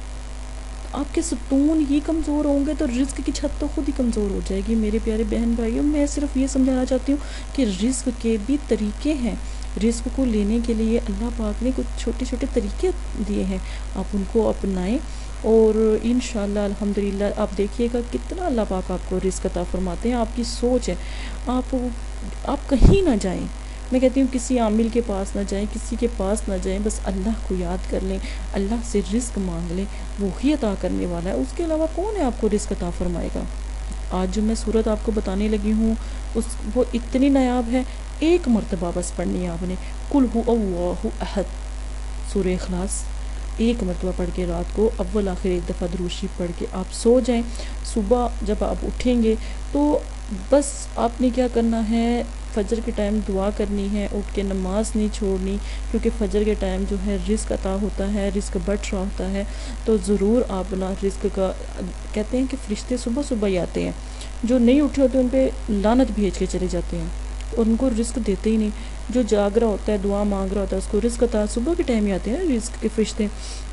آپ کے ستون ہی کمزور ہوں گے تو رزق کی چھت تو خود ہی کمزور ہو جائے گی۔ میرے پیارے بہن بھائیوں، میں صرف یہ سمجھانا چاہتی ہوں کہ رزق کے بھی طریقے ہیں، رزق کو لینے کے لیے اللہ پاک نے کچھ چھوٹے چھوٹے طریقے دیے ہیں، آپ ان کو اپنائیں اور انشاءاللہ الحمدللہ آپ دیکھیے گا کتنا اللہ پاک آپ کو رزق عطا فرماتے ہیں۔ آپ کی سوچ ہے، آپ آپ کہیں نہ جائیں، میں کہتی ہوں کسی عامل کے پاس نہ جائیں، کسی کے پاس نہ جائیں، بس اللہ کو یاد کر لیں، اللہ سے رزق مانگ لیں، وہی عطا کرنے والا ہے، اس کے علاوہ کون ہے آپ کو رزق عطا فرمائے گا۔ آج جو میں صورت آپ کو بتانے لگی ہوں اس وہ اتنی نایاب ہے، ایک مرتبہ بس پڑھنی ہے آپ نے، قل هو اللہ احد، سورہ اخلاص ایک مرتبہ پڑھ کے رات کو اول آخر ایک دفعہ درود شریف پڑھ کے آپ سو جائیں۔ صبح جب آپ اٹھیں گے تو بس آپ نے کیا کرنا ہے، فجر کے ٹائم دعا کرنی ہے، اٹھ کے نماز نہیں چھوڑنی، کیونکہ فجر کے ٹائم جو ہے رزق عطا ہوتا ہے، رزق بٹ رہا ہوتا ہے، تو ضرور آپ نا رزق کا، کہتے ہیں کہ فرشتے صبح صبح ہی آتے ہیں، جو نہیں اٹھے ہوتے ان پہ لعنت بھیج کے چلے جاتے ہیں اور ان کو رزق دیتے ہی نہیں، جو جاگ رہا ہوتا ہے دعا مانگ رہا ہوتا ہے اس کو رزق عطا صبح کے ٹائم ہی آتے ہیں رزق کے فرشتے۔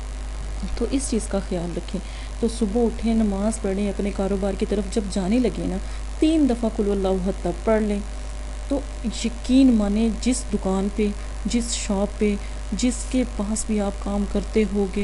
تو اس چیز کا خیال رکھیں، تو صبح اٹھیں، نماز پڑھیں، اپنے کاروبار کی طرف جب جانے لگے نا تین دفعہ قل اللہ احد تک پڑھ لیں، تو یقین مانیں جس دکان پہ، جس شاپ پہ، جس کے پاس بھی آپ کام کرتے ہوگے،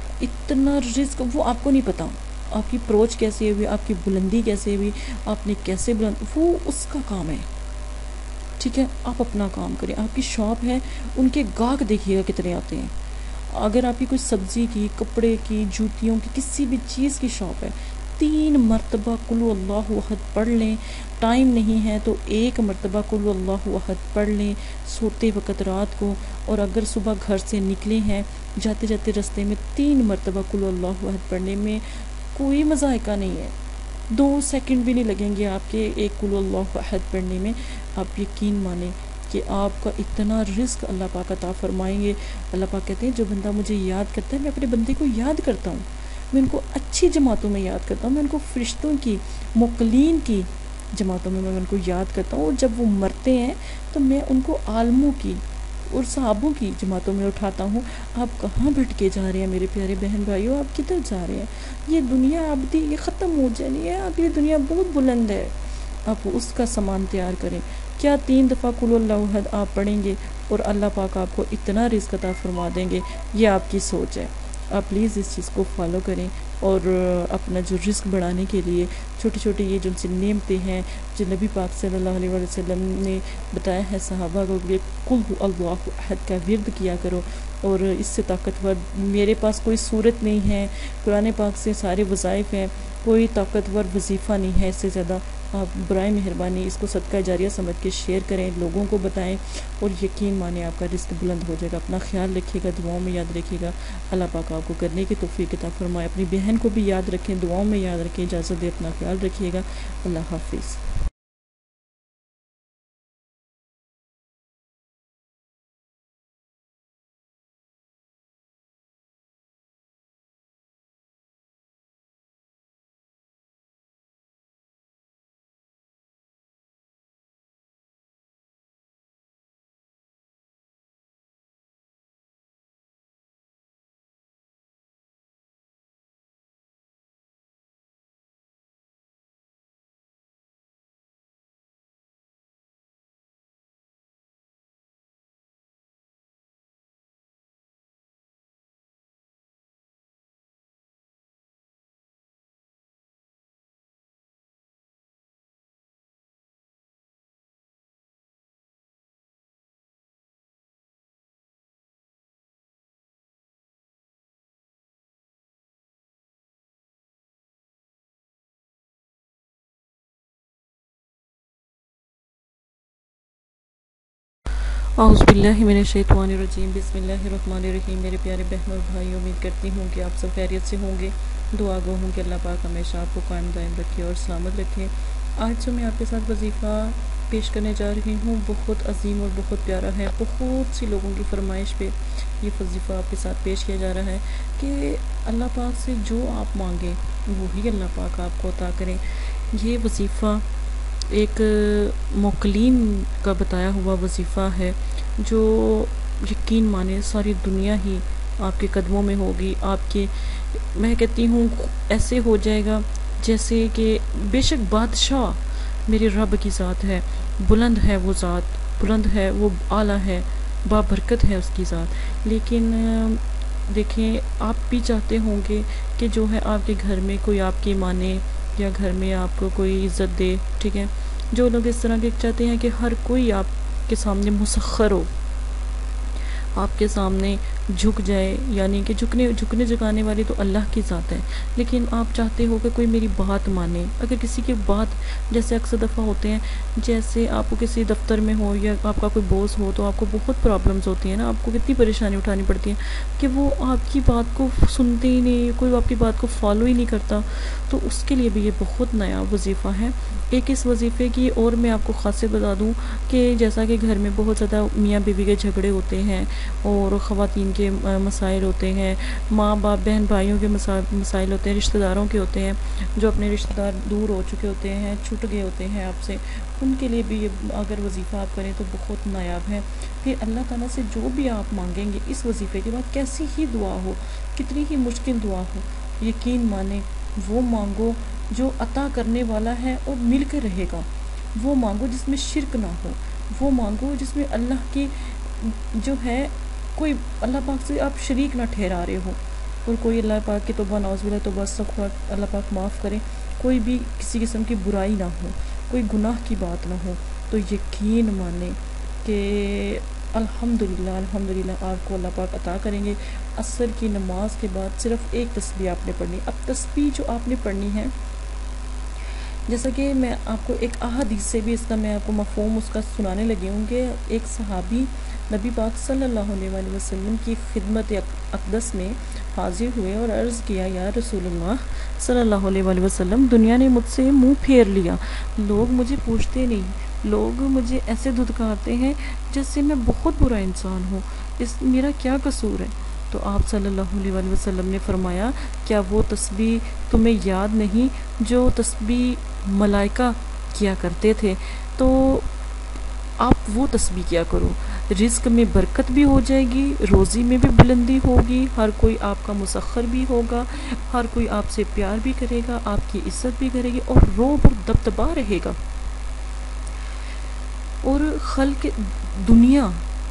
اتنا رزق وہ آپ کو نہیں پتا، آپ کی اپروچ کیسے ہوئی، آپ کی بلندی کیسے ہوئی، آپ نے کیسے بلند، وہ اس کا کام ہے، ٹھیک ہے، آپ اپنا کام کریں۔ آپ کی شاپ ہے، ان کے گاہک دیکھیے گا کتنے آتے ہیں، اگر آپ کی کوئی سبزی کی، کپڑے کی، جوتیوں کی، کسی بھی چیز کی شاپ ہے، تین مرتبہ قل اللہ احد پڑھ لیں، ٹائم نہیں ہے تو ایک مرتبہ قل اللہ احد پڑھ لیں سوتے وقت رات کو، اور اگر صبح گھر سے نکلے ہیں جاتے جاتے رستے میں تین مرتبہ قل اللہ احد پڑھنے میں کوئی مذائقہ نہیں ہے، دو سیکنڈ بھی نہیں لگیں گے آپ کے ایک قل اللہ احد پڑھنے میں، آپ یقین مانیں کہ آپ کا اتنا رزق اللہ پاک عطا فرمائیں گے۔ اللہ پاک کہتے ہیں جو بندہ مجھے یاد کرتا ہے میں اپنے بندے کو یاد کرتا ہوں، میں ان کو اچھی جماعتوں میں یاد کرتا ہوں، میں ان کو فرشتوں کی، موکلین کی جماعتوں میں میں ان کو یاد کرتا ہوں، اور جب وہ مرتے ہیں تو میں ان کو عالموں کی اور صحابوں کی جماعتوں میں اٹھاتا ہوں۔ آپ کہاں بھٹکے جا رہے ہیں میرے پیارے بہن بھائیوں، آپ کدھر جا رہے ہیں؟ یہ دنیا ابدی، یہ ختم ہو جانی ہے، اب یہ دنیا بہت بلند ہے، آپ اس کا سامان تیار کریں۔ کیا تین دفعہ قل اللہ احد آپ پڑھیں گے اور اللہ پاک آپ کو اتنا رزق عطا فرما دیں گے، یہ آپ کی سوچ ہے۔ آپ پلیز اس چیز کو فالو کریں، اور اپنا جو رزق بڑھانے کے لیے چھوٹی چھوٹی یہ جو سی نعمتیں ہیں جو نبی پاک صلی اللہ علیہ وسلم نے بتایا ہے صحابہ کو کہ قل هو اللہ احد کا ورد کیا کرو، اور اس سے طاقتور میرے پاس کوئی صورت نہیں ہے، قرآن پاک سے سارے وظائف ہیں، کوئی طاقتور وظیفہ نہیں ہے اس سے زیادہ، آپ برائے مہربانی اس کو صدقہ جاریہ سمجھ کے شیئر کریں، لوگوں کو بتائیں، اور یقین مانیں آپ کا رزق بلند ہو جائے گا۔ اپنا خیال رکھیے گا، دعاؤں میں یاد رکھیے گا، اللہ پاک آپ کو کرنے کی توفیق عطا فرمائے۔ اپنی بہن کو بھی یاد رکھیں، دعاؤں میں یاد رکھیں، اجازت دے، اپنا خیال رکھیے گا، اللہ حافظ۔ اعوذ باللہ من الشیطان الرجیم، بسم اللہ الرحمن الرحیم۔ میرے پیارے بہنوں اور بھائی، امید کرتی ہوں کہ آپ سب خیریت سے ہوں گے، دعا گو ہوں کہ اللہ پاک ہمیشہ آپ کو قائم دائم رکھے اور سلامت رکھے۔ آج جو میں آپ کے ساتھ وظیفہ پیش کرنے جا رہی ہوں بہت عظیم اور بہت پیارا ہے. بہت سی لوگوں کی فرمائش پہ یہ وظیفہ آپ کے ساتھ پیش کیا جا رہا ہے کہ اللہ پاک سے جو آپ مانگیں وہی اللہ پاک آپ کو عطا کریں. یہ وظیفہ ایک موکلین کا بتایا ہوا وظیفہ ہے جو یقین مانے ساری دنیا ہی آپ کے قدموں میں ہوگی. آپ کے میں کہتی ہوں ایسے ہو جائے گا جیسے کہ بے شک بادشاہ میرے رب کی ذات ہے، بلند ہے وہ ذات، بلند ہے وہ اعلیٰ ہے، بابرکت ہے اس کی ذات. لیکن دیکھیں آپ بھی چاہتے ہوں گے کہ جو ہے آپ کے گھر میں کوئی آپ کی مانے یا گھر میں آپ کو کوئی عزت دے. ٹھیک ہے، جو لوگ اس طرح کے چاہتے ہیں کہ ہر کوئی آپ کے سامنے مسخر ہو، آپ کے سامنے جھک جائے، یعنی کہ جھکنے جھکنے جھکانے والی تو اللہ کی ذات ہے، لیکن آپ چاہتے ہو کہ کوئی میری بات مانے. اگر کسی کی بات، جیسے اکثر دفعہ ہوتے ہیں، جیسے آپ کو کسی دفتر میں ہو یا آپ کا کوئی باس ہو تو آپ کو بہت پرابلمز ہوتی ہیں نا، آپ کو کتنی پریشانی اٹھانی پڑتی ہیں کہ وہ آپ کی بات کو سنتے ہی نہیں، کوئی آپ کی بات کو فالو ہی نہیں کرتا. تو اس کے لیے بھی یہ بہت نیا وظیفہ ہے. ایک اس وظیفے کی اور میں آپ کو خاصیت بتا دوں کہ جیسا کہ گھر میں بہت زیادہ میاں بیوی کے جھگڑے ہوتے ہیں اور خواتین کے مسائل ہوتے ہیں، ماں باپ بہن بھائیوں کے مسائل ہوتے ہیں، رشتہ داروں کے ہوتے ہیں، جو اپنے رشتہ دار دور ہو چکے ہوتے ہیں، چھوٹ گئے ہوتے ہیں آپ سے، ان کے لیے بھی یہ اگر وظیفہ آپ کریں تو بہت نایاب ہے. پھر اللہ تعالیٰ سے جو بھی آپ مانگیں گے اس وظیفے کے بعد، کیسی ہی دعا ہو، کتنی ہی مشکل دعا ہو، یقین مانیں وہ مانگو جو عطا کرنے والا ہے اور مل کے رہے گا. وہ مانگو جس میں شرک نہ ہو، وہ مانگو جس میں اللہ کی جو ہے کوئی اللہ پاک سے آپ شریک نہ ٹھہرا رہے ہو، اور کوئی اللہ پاک کی توبہ نعوذ باللہ توبہ استغفار، اللہ پاک معاف کرے، کوئی بھی کسی قسم کی برائی نہ ہو، کوئی گناہ کی بات نہ ہو. تو یقین مانیں کہ الحمدللہ الحمدللہ آپ کو اللہ پاک عطا کریں گے. عصر کی نماز کے بعد صرف ایک تسبیح آپ نے پڑھنی. اب تسبیح جو آپ نے پڑھنی ہے، جیسا کہ میں آپ کو ایک احادیث سے بھی اس کا میں آپ کو مفہوم اس کا سنانے لگی ہوں کہ ایک صحابی نبی پاک صلی اللہ علیہ وآلہ وسلم کی خدمت اقدس میں حاضر ہوئے اور عرض کیا، یا رسول اللہ صلی اللہ علیہ وآلہ وسلم، دنیا نے مجھ سے منہ پھیر لیا، لوگ مجھے پوچھتے نہیں، لوگ مجھے ایسے دھتکارتے ہیں جیسے میں بہت برا انسان ہوں، اس میرا کیا قصور ہے؟ تو آپ صلی اللہ علیہ وآلہ وسلم نے فرمایا، کیا وہ تسبیح تمہیں یاد نہیں جو تسبیح ملائکہ کیا کرتے تھے؟ تو آپ وہ تسبیح کیا کرو، رزق میں برکت بھی ہو جائے گی، روزی میں بھی بلندی ہوگی، ہر کوئی آپ کا مسخر بھی ہوگا، ہر کوئی آپ سے پیار بھی کرے گا، آپ کی عزت بھی کرے گی، اور روب اور دبدبا رہے گا. اور خلق دنیا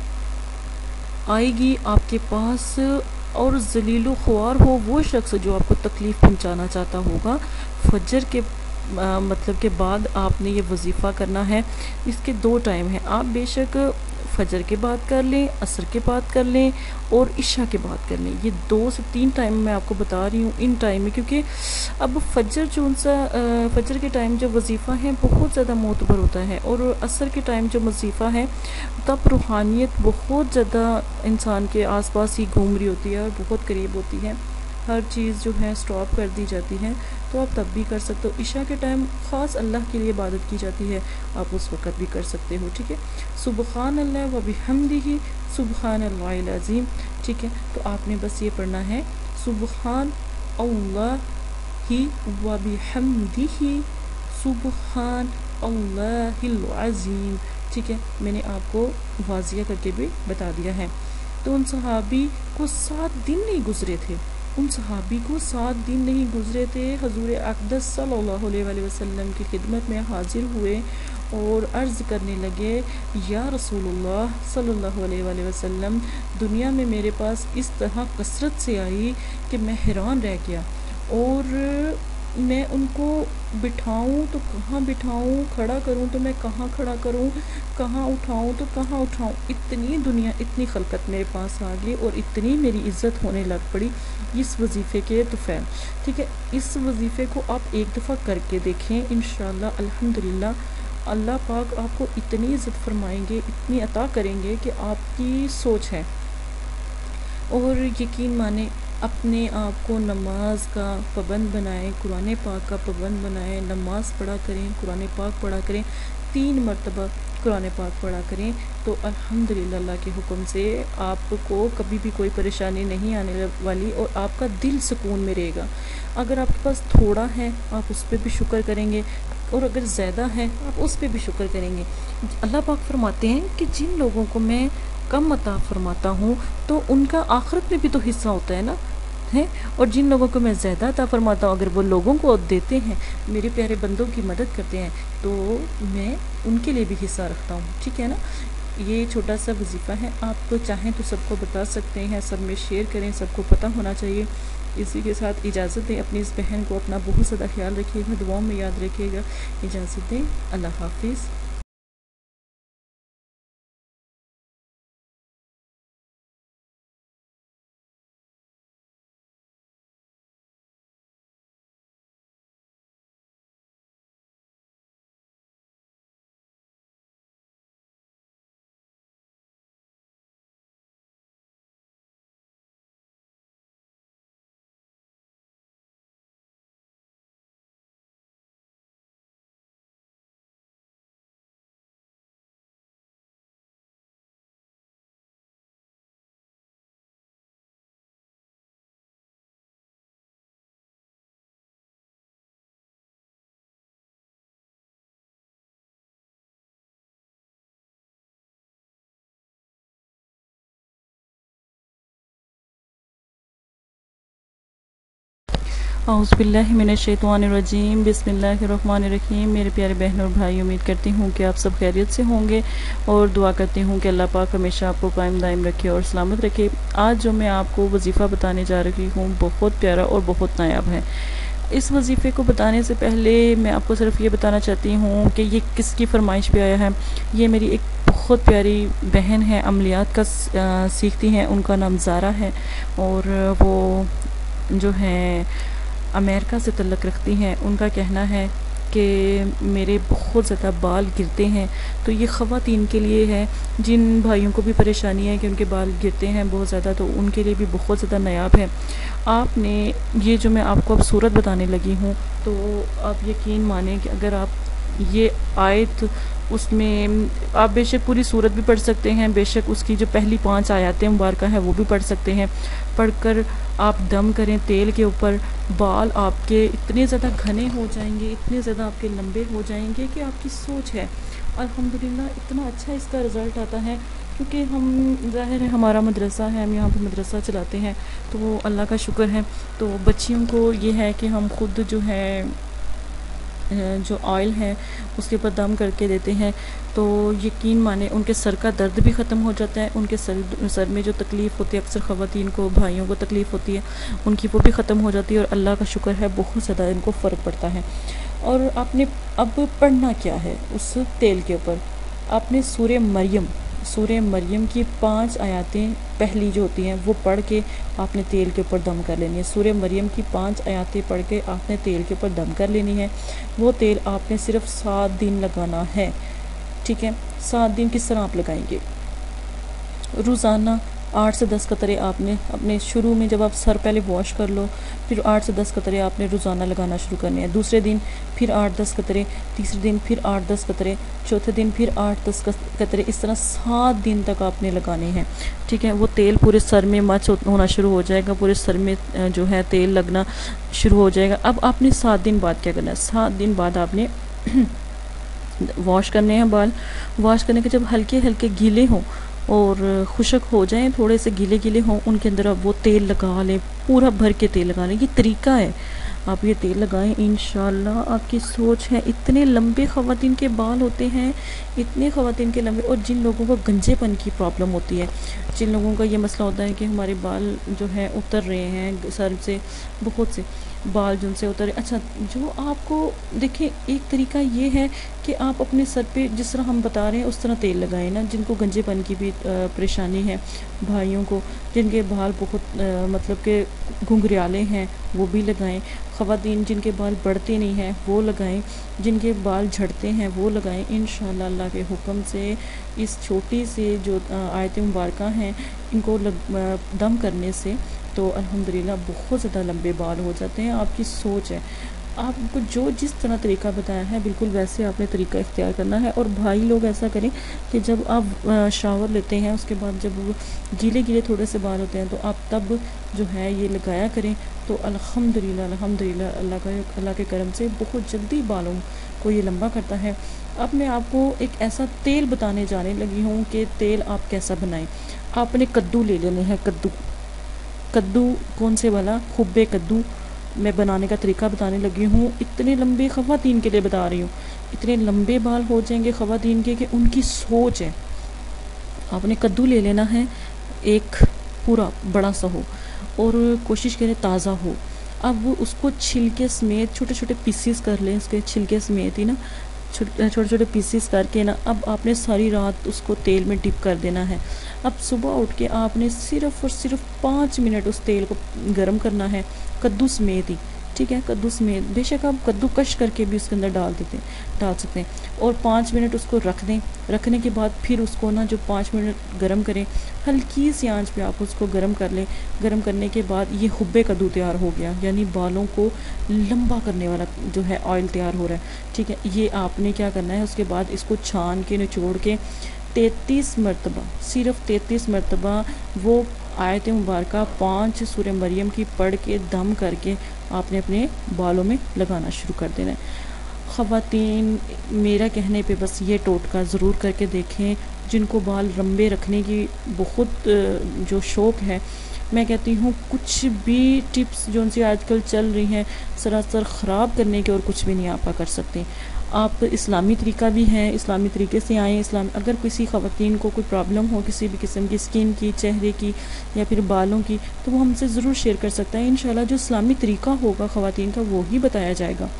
آئے گی آپ کے پاس، اور ذلیل و خوار ہو وہ شخص جو آپ کو تکلیف پہنچانا چاہتا ہوگا. فجر کے آ, مطلب کے بعد آپ نے یہ وظیفہ کرنا ہے. اس کے دو ٹائم ہیں، آپ بے شک فجر کے بعد کر لیں، عصر کے بعد کر لیں، اور عشاء کے بعد کر لیں. یہ دو سے تین ٹائم میں آپ کو بتا رہی ہوں ان ٹائم میں، کیونکہ اب فجر جو ان سا فجر کے ٹائم جو وظیفہ ہے بہت زیادہ معتبر ہوتا ہے، اور عصر کے ٹائم جو وظیفہ ہے تب روحانیت بہت زیادہ انسان کے آس پاس ہی گھوم رہی ہوتی ہے اور بہت قریب ہوتی ہے، ہر چیز جو ہے سٹاپ کر دی جاتی ہے، تو آپ تب بھی کر سکتے ہو. عشاء کے ٹائم خاص اللہ کے لیے عبادت کی جاتی ہے، آپ اس وقت بھی کر سکتے ہو. ٹھیک ہے، سبحان اللہ و بحمدہ سبحان اللہ العظیم. ٹھیک ہے، تو آپ نے بس یہ پڑھنا ہے، سبحان اللہ و بحمدہ سبحان اللہ العظیم. ٹھیک ہے، میں نے آپ کو واضح کر کے بھی بتا دیا ہے. تو ان صحابی کو سات دن نہیں گزرے تھے، ان صحابی کو سات دن نہیں گزرے تھے، حضور اقدس صلی اللہ علیہ وآلہ وسلم کی خدمت میں حاضر ہوئے اور عرض کرنے لگے، یا رسول اللہ صلی اللہ علیہ وآلہ وسلم، دنیا میں میرے پاس اس طرح کثرت سے آئی کہ میں حیران رہ گیا، اور میں ان کو بٹھاؤں تو کہاں بٹھاؤں، کھڑا کروں تو میں کہاں کھڑا کروں، کہاں اٹھاؤں تو کہاں اٹھاؤں، اتنی دنیا اتنی خلقت میرے پاس آ گئی اور اتنی میری عزت ہونے لگ پڑی اس وظیفے کے طفیل. ٹھیک ہے، اس وظیفے کو آپ ایک دفعہ کر کے دیکھیں، انشاءاللہ الحمدللہ اللہ پاک آپ کو اتنی عزت فرمائیں گے، اتنی عطا کریں گے کہ آپ کی سوچ ہے. اور یقین مانیں اپنے آپ کو نماز کا پابند بنائیں، قرآن پاک کا پابند بنائیں، نماز پڑھا کریں، قرآن پاک پڑھا کریں. تین مرتبہ قرآن پاک پڑھا کریں تو الحمدللہ اللہ کے حکم سے آپ کو کبھی بھی کوئی پریشانی نہیں آنے والی اور آپ کا دل سکون میں رہے گا۔ اگر آپ کے پاس تھوڑا ہے آپ اس پہ بھی شکر کریں گے، اور اگر زیادہ ہے آپ اس پہ بھی شکر کریں گے۔ اللہ پاک فرماتے ہیں کہ جن لوگوں کو میں کم عطا فرماتا ہوں تو ان کا آخرت میں بھی تو حصہ ہوتا ہے نا، ہے، اور جن لوگوں کو میں زیادہ عطا فرماتا ہوں اگر وہ لوگوں کو دیتے ہیں، میرے پیارے بندوں کی مدد کرتے ہیں، تو میں ان کے لیے بھی حصہ رکھتا ہوں، ٹھیک ہے نا۔ یہ چھوٹا سا وظیفہ ہے، آپ چاہیں تو سب کو بتا سکتے ہیں، سب میں شیئر کریں، سب کو پتہ ہونا چاہیے۔ اسی کے ساتھ اجازت دیں، اپنی اس بہن کو اپنا بہت زیادہ خیال رکھیے گا، دعاؤں میں یاد رکھیے گا۔ اجازت دیں، اللہ حافظ۔ اعوذ باللہ من الشیطان الرجیم، بسم اللہ الرحمن الرحیم۔ میرے پیارے بہن اور بھائی، امید کرتی ہوں کہ آپ سب خیریت سے ہوں گے اور دعا کرتی ہوں کہ اللہ پاک ہمیشہ آپ کو قائم دائم رکھے اور سلامت رکھے۔ آج جو میں آپ کو وظیفہ بتانے جا رہی ہوں بہت پیارا اور بہت نایاب ہے۔ اس وظیفے کو بتانے سے پہلے میں آپ کو صرف یہ بتانا چاہتی ہوں کہ یہ کس کی فرمائش پہ آیا ہے۔ یہ میری ایک بہت پیاری بہن ہے، عملیات کا سیکھتی ہیں، ان کا نام زارا ہے، اور وہ جو ہیں امریکہ سے تعلق رکھتی ہیں۔ ان کا کہنا ہے کہ میرے بہت زیادہ بال گرتے ہیں، تو یہ خواتین کے لیے ہے جن بھائیوں کو بھی پریشانی ہے کہ ان کے بال گرتے ہیں بہت زیادہ، تو ان کے لیے بھی بہت زیادہ نایاب ہے۔ آپ نے یہ جو میں آپ کو اب صورت بتانے لگی ہوں، تو آپ یقین مانیں کہ اگر آپ یہ آیت اس میں آپ بے شک پوری صورت بھی پڑھ سکتے ہیں، بے شک اس کی جو پہلی پانچ آیاتیں مبارکہ ہیں وہ بھی پڑھ سکتے ہیں، پڑھ کر آپ دم کریں تیل کے اوپر، بال آپ کے اتنے زیادہ گھنے ہو جائیں گے، اتنے زیادہ آپ کے لمبے ہو جائیں گے کہ آپ کی سوچ ہے۔ الحمدللہ اتنا اچھا اس کا رزلٹ آتا ہے، کیونکہ ہم ظاہر ہے ہمارا مدرسہ ہے، ہم یہاں پہ مدرسہ چلاتے ہیں، تو اللہ کا شکر ہے۔ تو بچیوں کو یہ ہے کہ ہم خود جو ہے جو آئل ہے اس کے اوپر دم کر کے دیتے ہیں، تو یقین مانیں ان کے سر کا درد بھی ختم ہو جاتا ہے، ان کے سر سر میں جو تکلیف ہوتی ہے، اکثر خواتین کو بھائیوں کو تکلیف ہوتی ہے، ان کی وہ بھی ختم ہو جاتی ہے، اور اللہ کا شکر ہے بہت زیادہ ان کو فرق پڑتا ہے۔ اور آپ نے اب پڑھنا کیا ہے اس تیل کے اوپر، آپ نے سورہ مریم سورہ مریم کی پانچ آیاتیں پہلی جو ہوتی ہیں وہ پڑھ کے آپ نے تیل کے اوپر دم کر لینی ہے۔ سورہ مریم کی پانچ آیاتیں پڑھ کے آپ نے تیل کے اوپر دم کر لینی ہے۔ وہ تیل آپ نے صرف سات دن لگانا ہے، ٹھیک ہے۔ سات دن کس طرح آپ لگائیں گے؟ روزانہ آٹھ سے دس قطرے آپ نے اپنے شروع میں جب آپ سر پہلے واش کر لو، پھر آٹھ سے دس قطرے آپ نے روزانہ لگانا شروع کرنے ہیں۔ دوسرے دن پھر آٹھ دس قطرے، تیسرے دن پھر آٹھ دس قطرے، چوتھے دن پھر آٹھ دس قطرے، اس طرح سات دن تک آپ نے لگانے ہیں، ٹھیک ہے۔ وہ تیل پورے سر میں مچ ہونا شروع ہو جائے گا، پورے سر میں جو ہے تیل لگنا شروع ہو جائے گا۔ اب آپ نے سات دن بعد کیا کرنا ہے؟ سات دن بعد آپ نے واش کرنے ہیں بال۔ واش کرنے کے جب ہلکے ہلکے گیلے ہوں اور خشک ہو جائیں، تھوڑے سے گیلے گیلے ہوں، ان کے اندر آپ وہ تیل لگا لیں، پورا بھر کے تیل لگا لیں۔ یہ طریقہ ہے، آپ یہ تیل لگائیں، انشاءاللہ آپ کی سوچ ہے۔ اتنے لمبے خواتین کے بال ہوتے ہیں، اتنے خواتین کے لمبے، اور جن لوگوں کو گنجے پن کی پرابلم ہوتی ہے، جن لوگوں کا یہ مسئلہ ہوتا ہے کہ ہمارے بال جو ہے اتر رہے ہیں سر سے، بہت سے بال جن سے اتر رہے، اچھا جو آپ کو دیکھیں ایک طریقہ یہ ہے کہ آپ اپنے سر پہ جس طرح ہم بتا رہے ہیں اس طرح تیل لگائیں نا۔ جن کو گنجے پن کی بھی پریشانی ہے، بھائیوں کو جن کے بال بہت مطلب کہ گھنگریالے ہیں وہ بھی لگائیں، خواتین جن کے بال بڑھتے نہیں ہیں وہ لگائیں، جن کے بال جھڑتے ہیں وہ لگائیں۔ انشاءاللہ اللہ کے حکم سے اس چھوٹی سے جو آیت مبارکہ ہیں ان کو دم کرنے سے تو الحمدللہ بہت زیادہ لمبے بال ہو جاتے ہیں۔ آپ کی سوچ ہے، آپ کو جو جس طرح طریقہ بتایا ہے بالکل ویسے آپ نے طریقہ اختیار کرنا ہے. اور بھائی لوگ ایسا کریں کہ جب آپ شاور لیتے ہیں اس کے بعد جب وہ گیلے گیلے تھوڑے سے بال ہوتے ہیں تو آپ تب جو ہے یہ لگایا کریں, تو الحمدللہ الحمدللہ اللہ کا اللہ کے کرم سے بہت جلدی بالوں کو یہ لمبا کرتا ہے. اب میں آپ کو ایک ایسا تیل بتانے جانے لگی ہوں کہ تیل آپ کیسا بنائیں. آپ نے کدو لے لینے ہیں, کدو کدو کون سے والا, کھبے کدو. میں بنانے کا طریقہ بتانے لگی ہوں, اتنے لمبے خواتین کے لیے بتا رہی ہوں, اتنے لمبے بال ہو جائیں گے خواتین کے کہ ان کی سوچ ہے. آپ نے کدو لے لینا ہے, ایک پورا بڑا سا ہو, اور کوشش کریں تازہ ہو. اب اس کو چھلکے سمیت چھوٹے چھوٹے پیسز کر لیں, اس کے چھلکے سمیت ہی نا چھوٹے چھوٹے پیسز کر کے نا اب آپ نے ساری رات اس کو تیل میں ڈپ کر دینا ہے. اب صبح اٹھ کے آپ نے صرف اور صرف پانچ منٹ اس تیل کو گرم کرنا ہے, کدو سمیت ہی, ٹھیک ہے, کدو سمیت. بے شک آپ کدو کش کر کے بھی اس کے اندر ڈال دیتے ہیں ڈال سکتے ہیں, اور پانچ منٹ اس کو رکھ دیں. رکھنے کے بعد پھر اس کو نا جو پانچ منٹ گرم کریں, ہلکی سی آنچ پہ آپ اس کو گرم کر لیں. گرم کرنے کے بعد یہ حبے کدو تیار ہو گیا, یعنی بالوں کو لمبا کرنے والا جو ہے آئل تیار ہو رہا ہے, ٹھیک ہے. یہ آپ نے کیا کرنا ہے, اس کے بعد اس کو چھان کے نچوڑ کے تینتیس مرتبہ, صرف تینتیس مرتبہ وہ آیت مبارکہ پانچ سورہ مریم کی پڑھ کے دم کر کے آپ نے اپنے بالوں میں لگانا شروع کر دینا ہے. خواتین میرا کہنے پہ بس یہ ٹوٹکا ضرور کر کے دیکھیں, جن کو بال لمبے رکھنے کی بہت جو شوق ہے. میں کہتی ہوں کچھ بھی ٹپس جو ان سے آج کل چل رہی ہیں سراسر خراب کرنے کے, اور کچھ بھی نہیں آپ کر سکتے. آپ اسلامی طریقہ بھی ہیں, اسلامی طریقے سے آئیں. اسلام اگر کسی خواتین کو کوئی پرابلم ہو کسی بھی قسم کی اسکن کی, چہرے کی یا پھر بالوں کی, تو وہ ہم سے ضرور شیئر کر سکتا ہے. انشاءاللہ جو اسلامی طریقہ ہوگا خواتین کا وہی بتایا جائے گا.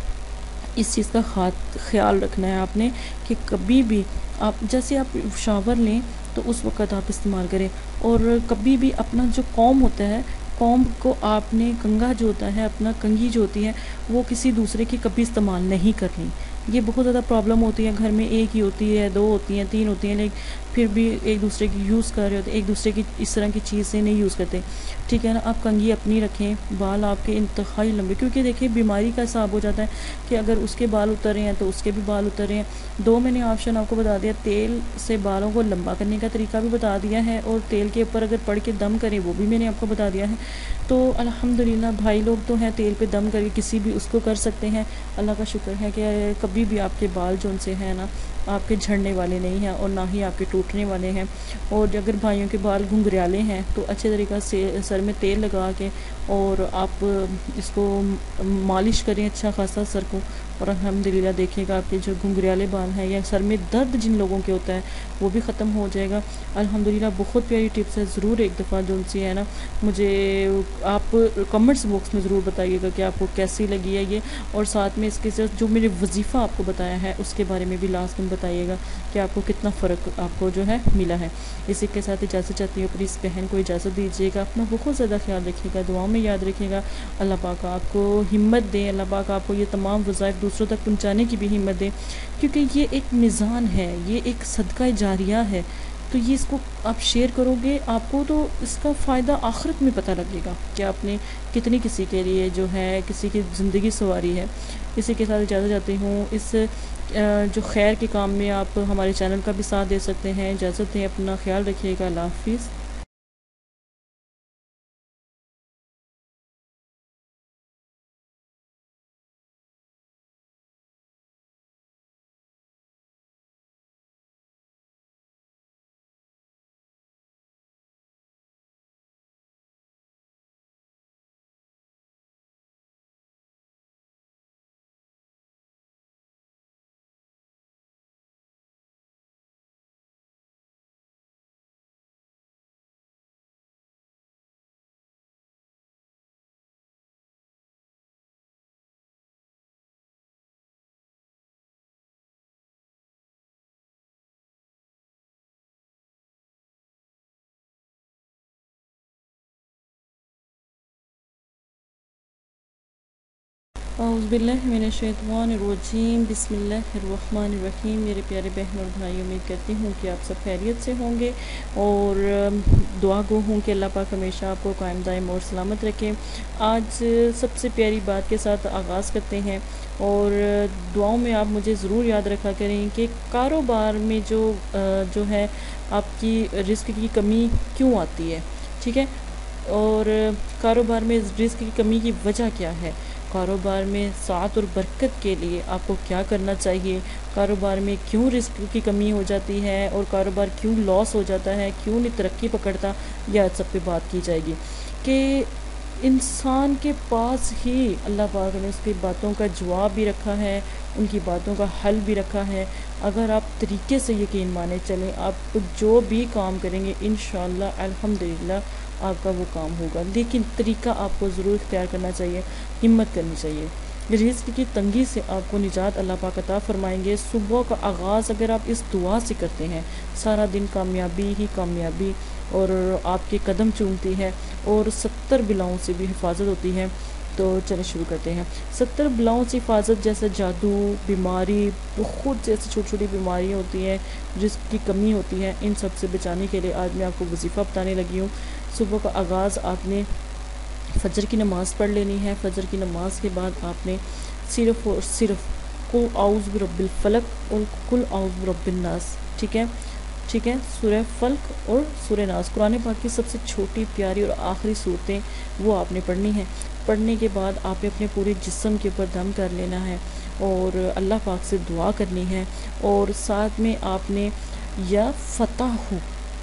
اس چیز کا خیال رکھنا ہے آپ نے کہ کبھی بھی آپ جیسے آپ شاور لیں تو اس وقت آپ استعمال کریں, اور کبھی بھی اپنا جو کوم ہوتا ہے, کوم کو آپ نے کنگھا جو ہوتا ہے اپنا, کنگھی جو ہوتی ہے وہ کسی دوسرے کی کبھی استعمال نہیں کرنی. یہ بہت زیادہ پرابلم ہوتی ہے گھر میں, ایک ہی ہوتی ہے, دو ہوتی ہیں, تین ہوتی ہیں, لیکن پھر بھی ایک دوسرے کی یوز کر رہے ہوتے ہیں, ایک دوسرے کی اس طرح کی چیزیں نہیں یوز کرتے, ٹھیک ہے نا. آپ کنگھی اپنی رکھیں, بال آپ کے انتہائی لمبے, کیونکہ دیکھیں بیماری کا حساب ہو جاتا ہے کہ اگر اس کے بال اتر رہے ہیں تو اس کے بھی بال اتر رہے ہیں. دو میں نے آپشن آپ کو بتا دیا, تیل سے بالوں کو لمبا کرنے کا طریقہ بھی بتا دیا ہے, اور تیل کے اوپر اگر پڑھ کے دم کریں وہ بھی میں نے آپ کو بتا دیا ہے. تو الحمدللہ بھائی لوگ تو ہیں تیل پہ دم کر کے کسی بھی اس کو کر سکتے ہیں. اللہ کا شکر ہے کہ کبھی بھی آپ کے بال جو ان سے ہیں نا آپ کے جھڑنے والے نہیں ہیں, اور نہ ہی آپ کے ٹوٹنے والے ہیں. اور اگر بھائیوں کے بال گھنگریالے ہیں تو اچھے طریقہ سے سر میں تیل لگا کے اور آپ اس کو مالش کریں اچھا خاصا سر کو, اور الحمدللہ دیکھیے گا آپ کے جو گھنگریالے بال ہیں یا سر میں درد جن لوگوں کے ہوتا ہے وہ بھی ختم ہو جائے گا. الحمدللہ بہت پیاری ٹپس ہے, ضرور ایک دفعہ جو ان سی ہے نا مجھے آپ کمنٹس باکس میں ضرور بتائیے گا کہ آپ کو کیسی لگی ہے یہ, اور ساتھ میں اس کے ساتھ جو میرے وظیفہ آپ کو بتایا ہے اس کے بارے میں بھی لاسٹ میں بتائیے گا کہ آپ کو کتنا فرق آپ کو جو ہے ملا ہے. اسی کے ساتھ اجازت چاہتی ہوں, اپنی اس بہن کو اجازت دیجیے گا. اپنا بہت زیادہ خیال رکھیے گا, دعاؤں میں یاد رکھیے گا. اللہ پاک آپ کو ہمت دے, اللہ پاک آپ کو یہ تمام وظائف دوسروں تک پہنچانے کی بھی ہمت دے, کیونکہ یہ ایک میزان ہے, یہ ایک صدقہ جاریہ ہے. تو یہ اس کو آپ شیئر کرو گے, آپ کو تو اس کا فائدہ آخرت میں پتہ لگے گا کہ آپ نے کتنی کسی کے لیے جو ہے کسی کی زندگی سنواری ہے. اسی کے ساتھ اجازت چاہتی ہوں, اس جو خیر کے کام میں آپ ہمارے چینل کا بھی ساتھ دے سکتے ہیں. اجازت دیں, اپنا خیال رکھیے گا. اللہ حافظ. اعوذ باللہ من الشیطان الرجیم بسم اللہ الرحمن الرحیم۔ میرے پیارے بہن اور بھائی، امید کرتی ہوں کہ آپ سب خیریت سے ہوں گے اور دعا گو ہوں کہ اللہ پاک ہمیشہ آپ کو قائم دائم اور سلامت رکھیں۔ آج سب سے پیاری بات کے ساتھ آغاز کرتے ہیں اور دعاؤں میں آپ مجھے ضرور یاد رکھا کریں کہ کاروبار میں جو جو ہے آپ کی رزق کی کمی کیوں آتی ہے، ٹھیک ہے، اور کاروبار میں رزق کی کمی کی وجہ کیا ہے، کاروبار میں سعادت اور برکت کے لیے آپ کو کیا کرنا چاہیے، کاروبار میں کیوں رزق کی کمی ہو جاتی ہے اور کاروبار کیوں لاس ہو جاتا ہے، کیوں نہیں ترقی پکڑتا، یہ سب پہ بات کی جائے گی کہ انسان کے پاس ہی اللہ پاک نے اس کی باتوں کا جواب بھی رکھا ہے، ان کی باتوں کا حل بھی رکھا ہے۔ اگر آپ طریقے سے یقین مانے چلیں، آپ جو بھی کام کریں گے انشاءاللہ الحمدللہ آپ کا وہ کام ہوگا، لیکن طریقہ آپ کو ضرور اختیار کرنا چاہیے، ہمت کرنی چاہیے۔ رزق کی تنگی سے آپ کو نجات اللہ پاک عطا فرمائیں گے۔ صبح کا آغاز اگر آپ اس دعا سے کرتے ہیں، سارا دن کامیابی ہی کامیابی اور آپ کے قدم چومتی ہے اور ستر بلاؤں سے بھی حفاظت ہوتی ہے۔ تو چلیں شروع کرتے ہیں۔ ستر بلاؤں سے حفاظت جیسے جادو، بیماری، بہت جیسی چھوٹی چھوٹی بیماریاں ہوتی ہیں، رزق کی کمی ہوتی ہے، ان سب سے بچانے کے لیے آج میں آپ کو وظیفہ بتانے لگی ہوں۔ صبح کا آغاز آپ نے فجر کی نماز پڑھ لینی ہے۔ فجر کی نماز کے بعد آپ نے صرف اور صرف قل اعوذ برب الفلق اور قل اعوذ برب الناس، ٹھیک ہے ٹھیک ہے سورہ فلق اور سورہ ناس، قرآن پاک کی سب سے چھوٹی پیاری اور آخری صورتیں وہ آپ نے پڑھنی ہیں۔ پڑھنے کے بعد آپ نے اپنے پورے جسم کے اوپر دم کر لینا ہے اور اللہ پاک سے دعا کرنی ہے، اور ساتھ میں آپ نے یا فتح ہو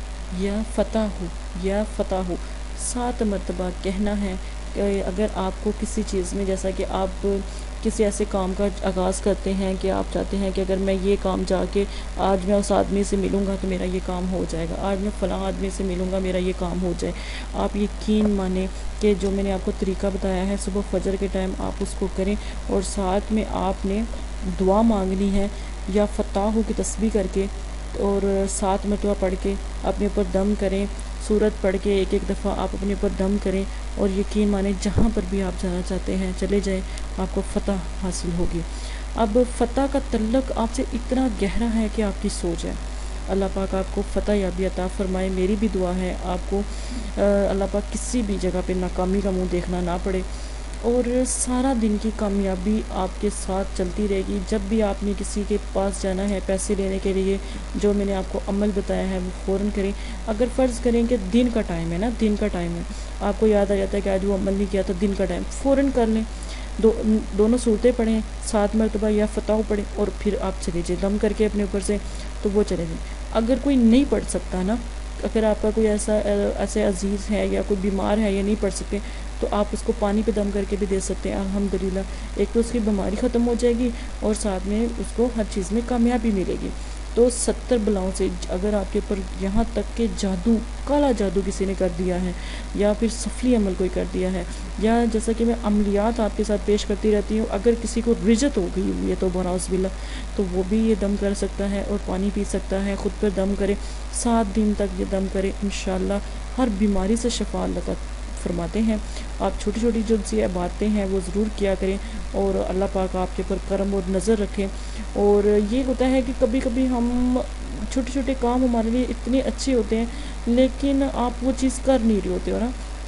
یا فتح ہو یا فتح ہو سات مرتبہ کہنا ہے۔ کہ اگر آپ کو کسی چیز میں، جیسا کہ آپ کسی ایسے کام کا آغاز کرتے ہیں کہ آپ چاہتے ہیں کہ اگر میں یہ کام جا کے آج میں اس آدمی سے ملوں گا تو میرا یہ کام ہو جائے گا، آج میں فلاں آدمی سے ملوں گا میرا یہ کام ہو جائے، آپ یقین مانیں کہ جو میں نے آپ کو طریقہ بتایا ہے صبح فجر کے ٹائم آپ اس کو کریں، اور ساتھ میں آپ نے دعا مانگنی ہے یا فتح کی تسبیح کر کے اور سات مرتبہ پڑھ کے اپنے اوپر دم کریں، سورت پڑھ کے ایک ایک دفعہ آپ اپنے اوپر دم کریں، اور یقین مانیں جہاں پر بھی آپ جانا چاہتے ہیں چلے جائیں، آپ کو فتح حاصل ہوگی۔ اب فتح کا تعلق آپ سے اتنا گہرا ہے کہ آپ کی سوچ ہے۔ اللہ پاک آپ کو فتح یابی عطا فرمائے۔ میری بھی دعا ہے آپ کو اللہ پاک کسی بھی جگہ پہ ناکامی کا منہ دیکھنا نہ پڑے، اور سارا دن کی کامیابی آپ کے ساتھ چلتی رہے گی۔ جب بھی آپ نے کسی کے پاس جانا ہے پیسے لینے کے لیے، جو میں نے آپ کو عمل بتایا ہے وہ فوراً کریں۔ اگر فرض کریں کہ دن کا ٹائم ہے نا، دن کا ٹائم ہے، آپ کو یاد آ جاتا ہے کہ آج وہ عمل نہیں کیا، تو دن کا ٹائم فوراً کر لیں، دو دونوں صورتیں پڑھیں، سات مرتبہ یا فتح پڑھیں، اور پھر آپ چلے جائیں دم کر کے اپنے اوپر سے، تو وہ چلے جائیں۔ اگر کوئی نہیں پڑھ سکتا نا، اگر آپ کا کوئی ایسا ایسے عزیز ہے یا کوئی بیمار ہے یا نہیں پڑھ سکتے، تو آپ اس کو پانی پہ دم کر کے بھی دے سکتے ہیں الحمدللہ۔ ایک تو اس کی بیماری ختم ہو جائے گی اور ساتھ میں اس کو ہر چیز میں کامیابی ملے گی۔ تو ستر بلاؤں سے اگر آپ کے اوپر یہاں تک کہ جادو، کالا جادو کسی نے کر دیا ہے، یا پھر سفلی عمل کوئی کر دیا ہے، یا جیسا کہ میں عملیات آپ کے ساتھ پیش کرتی رہتی ہوں، اگر کسی کو رجت ہو گئی ہوئی ہے تو بناؤس باللہ، تو وہ بھی یہ دم کر سکتا ہے اور پانی پی سکتا ہے، خود پر دم کرے، سات دن تک یہ دم کرے، انشاءاللہ ہر بیماری سے شفا اللہ تعالیٰ فرماتے ہیں۔ آپ چھوٹی چھوٹی جو سی باتیں ہیں وہ ضرور کیا کریں، اور اللہ پاک آپ کے اوپر کرم اور نظر رکھیں۔ اور یہ ہوتا ہے کہ کبھی کبھی ہم چھوٹے چھوٹے کام ہمارے لیے اتنے اچھے ہوتے ہیں، لیکن آپ وہ چیز کر نہیں رہے ہوتے ہو نا،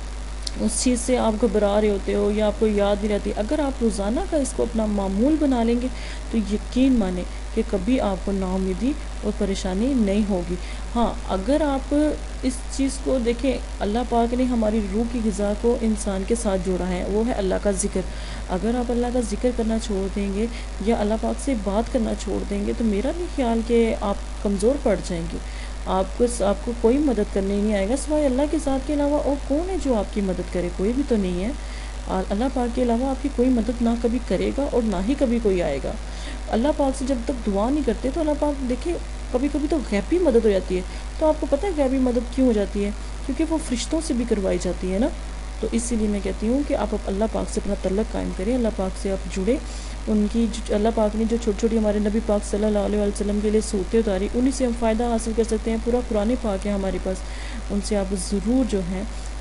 اس چیز سے آپ گھبرا رہے ہوتے ہو یا آپ کو یاد نہیں رہتی۔ اگر آپ روزانہ کا اس کو اپنا معمول بنا لیں گے تو یقین مانیں کہ کبھی آپ کو نا امیدی اور پریشانی نہیں ہوگی۔ ہاں، اگر آپ اس چیز کو دیکھیں، اللہ پاک نے ہماری روح کی غذا کو انسان کے ساتھ جوڑا ہے، وہ ہے اللہ کا ذکر۔ اگر آپ اللہ کا ذکر کرنا چھوڑ دیں گے یا اللہ پاک سے بات کرنا چھوڑ دیں گے تو میرا بھی خیال کہ آپ کمزور پڑ جائیں گے، آپ کو آپ کو کوئی مدد کرنے نہیں آئے گا سوائے اللہ کے ذات کے علاوہ، اور کون ہے جو آپ کی مدد کرے؟ کوئی بھی تو نہیں ہے۔ اللہ پاک کے علاوہ آپ کی کوئی مدد نہ کبھی کرے گا اور نہ ہی کبھی کوئی آئے گا۔ اللہ پاک سے جب تک دعا نہیں کرتے تو اللہ پاک دیکھیں کبھی کبھی تو غیبی مدد ہو جاتی ہے۔ تو آپ کو پتہ ہے غیبی مدد کیوں ہو جاتی ہے؟ کیونکہ وہ فرشتوں سے بھی کروائی جاتی ہے نا۔ تو اسی لیے میں کہتی ہوں کہ آپ اللہ پاک سے اپنا تعلق قائم کریں، اللہ پاک سے آپ جڑیں، ان کی اللہ پاک نے جو چھوٹی چھوٹی ہمارے نبی پاک صلی اللہ علیہ وسلم کے لیے صورتیں اتاری، انہی سے ہم فائدہ حاصل کر سکتے ہیں۔ پورا قرآن پاک ہے ہمارے پاس، ان سے آپ ضرور جو ہیں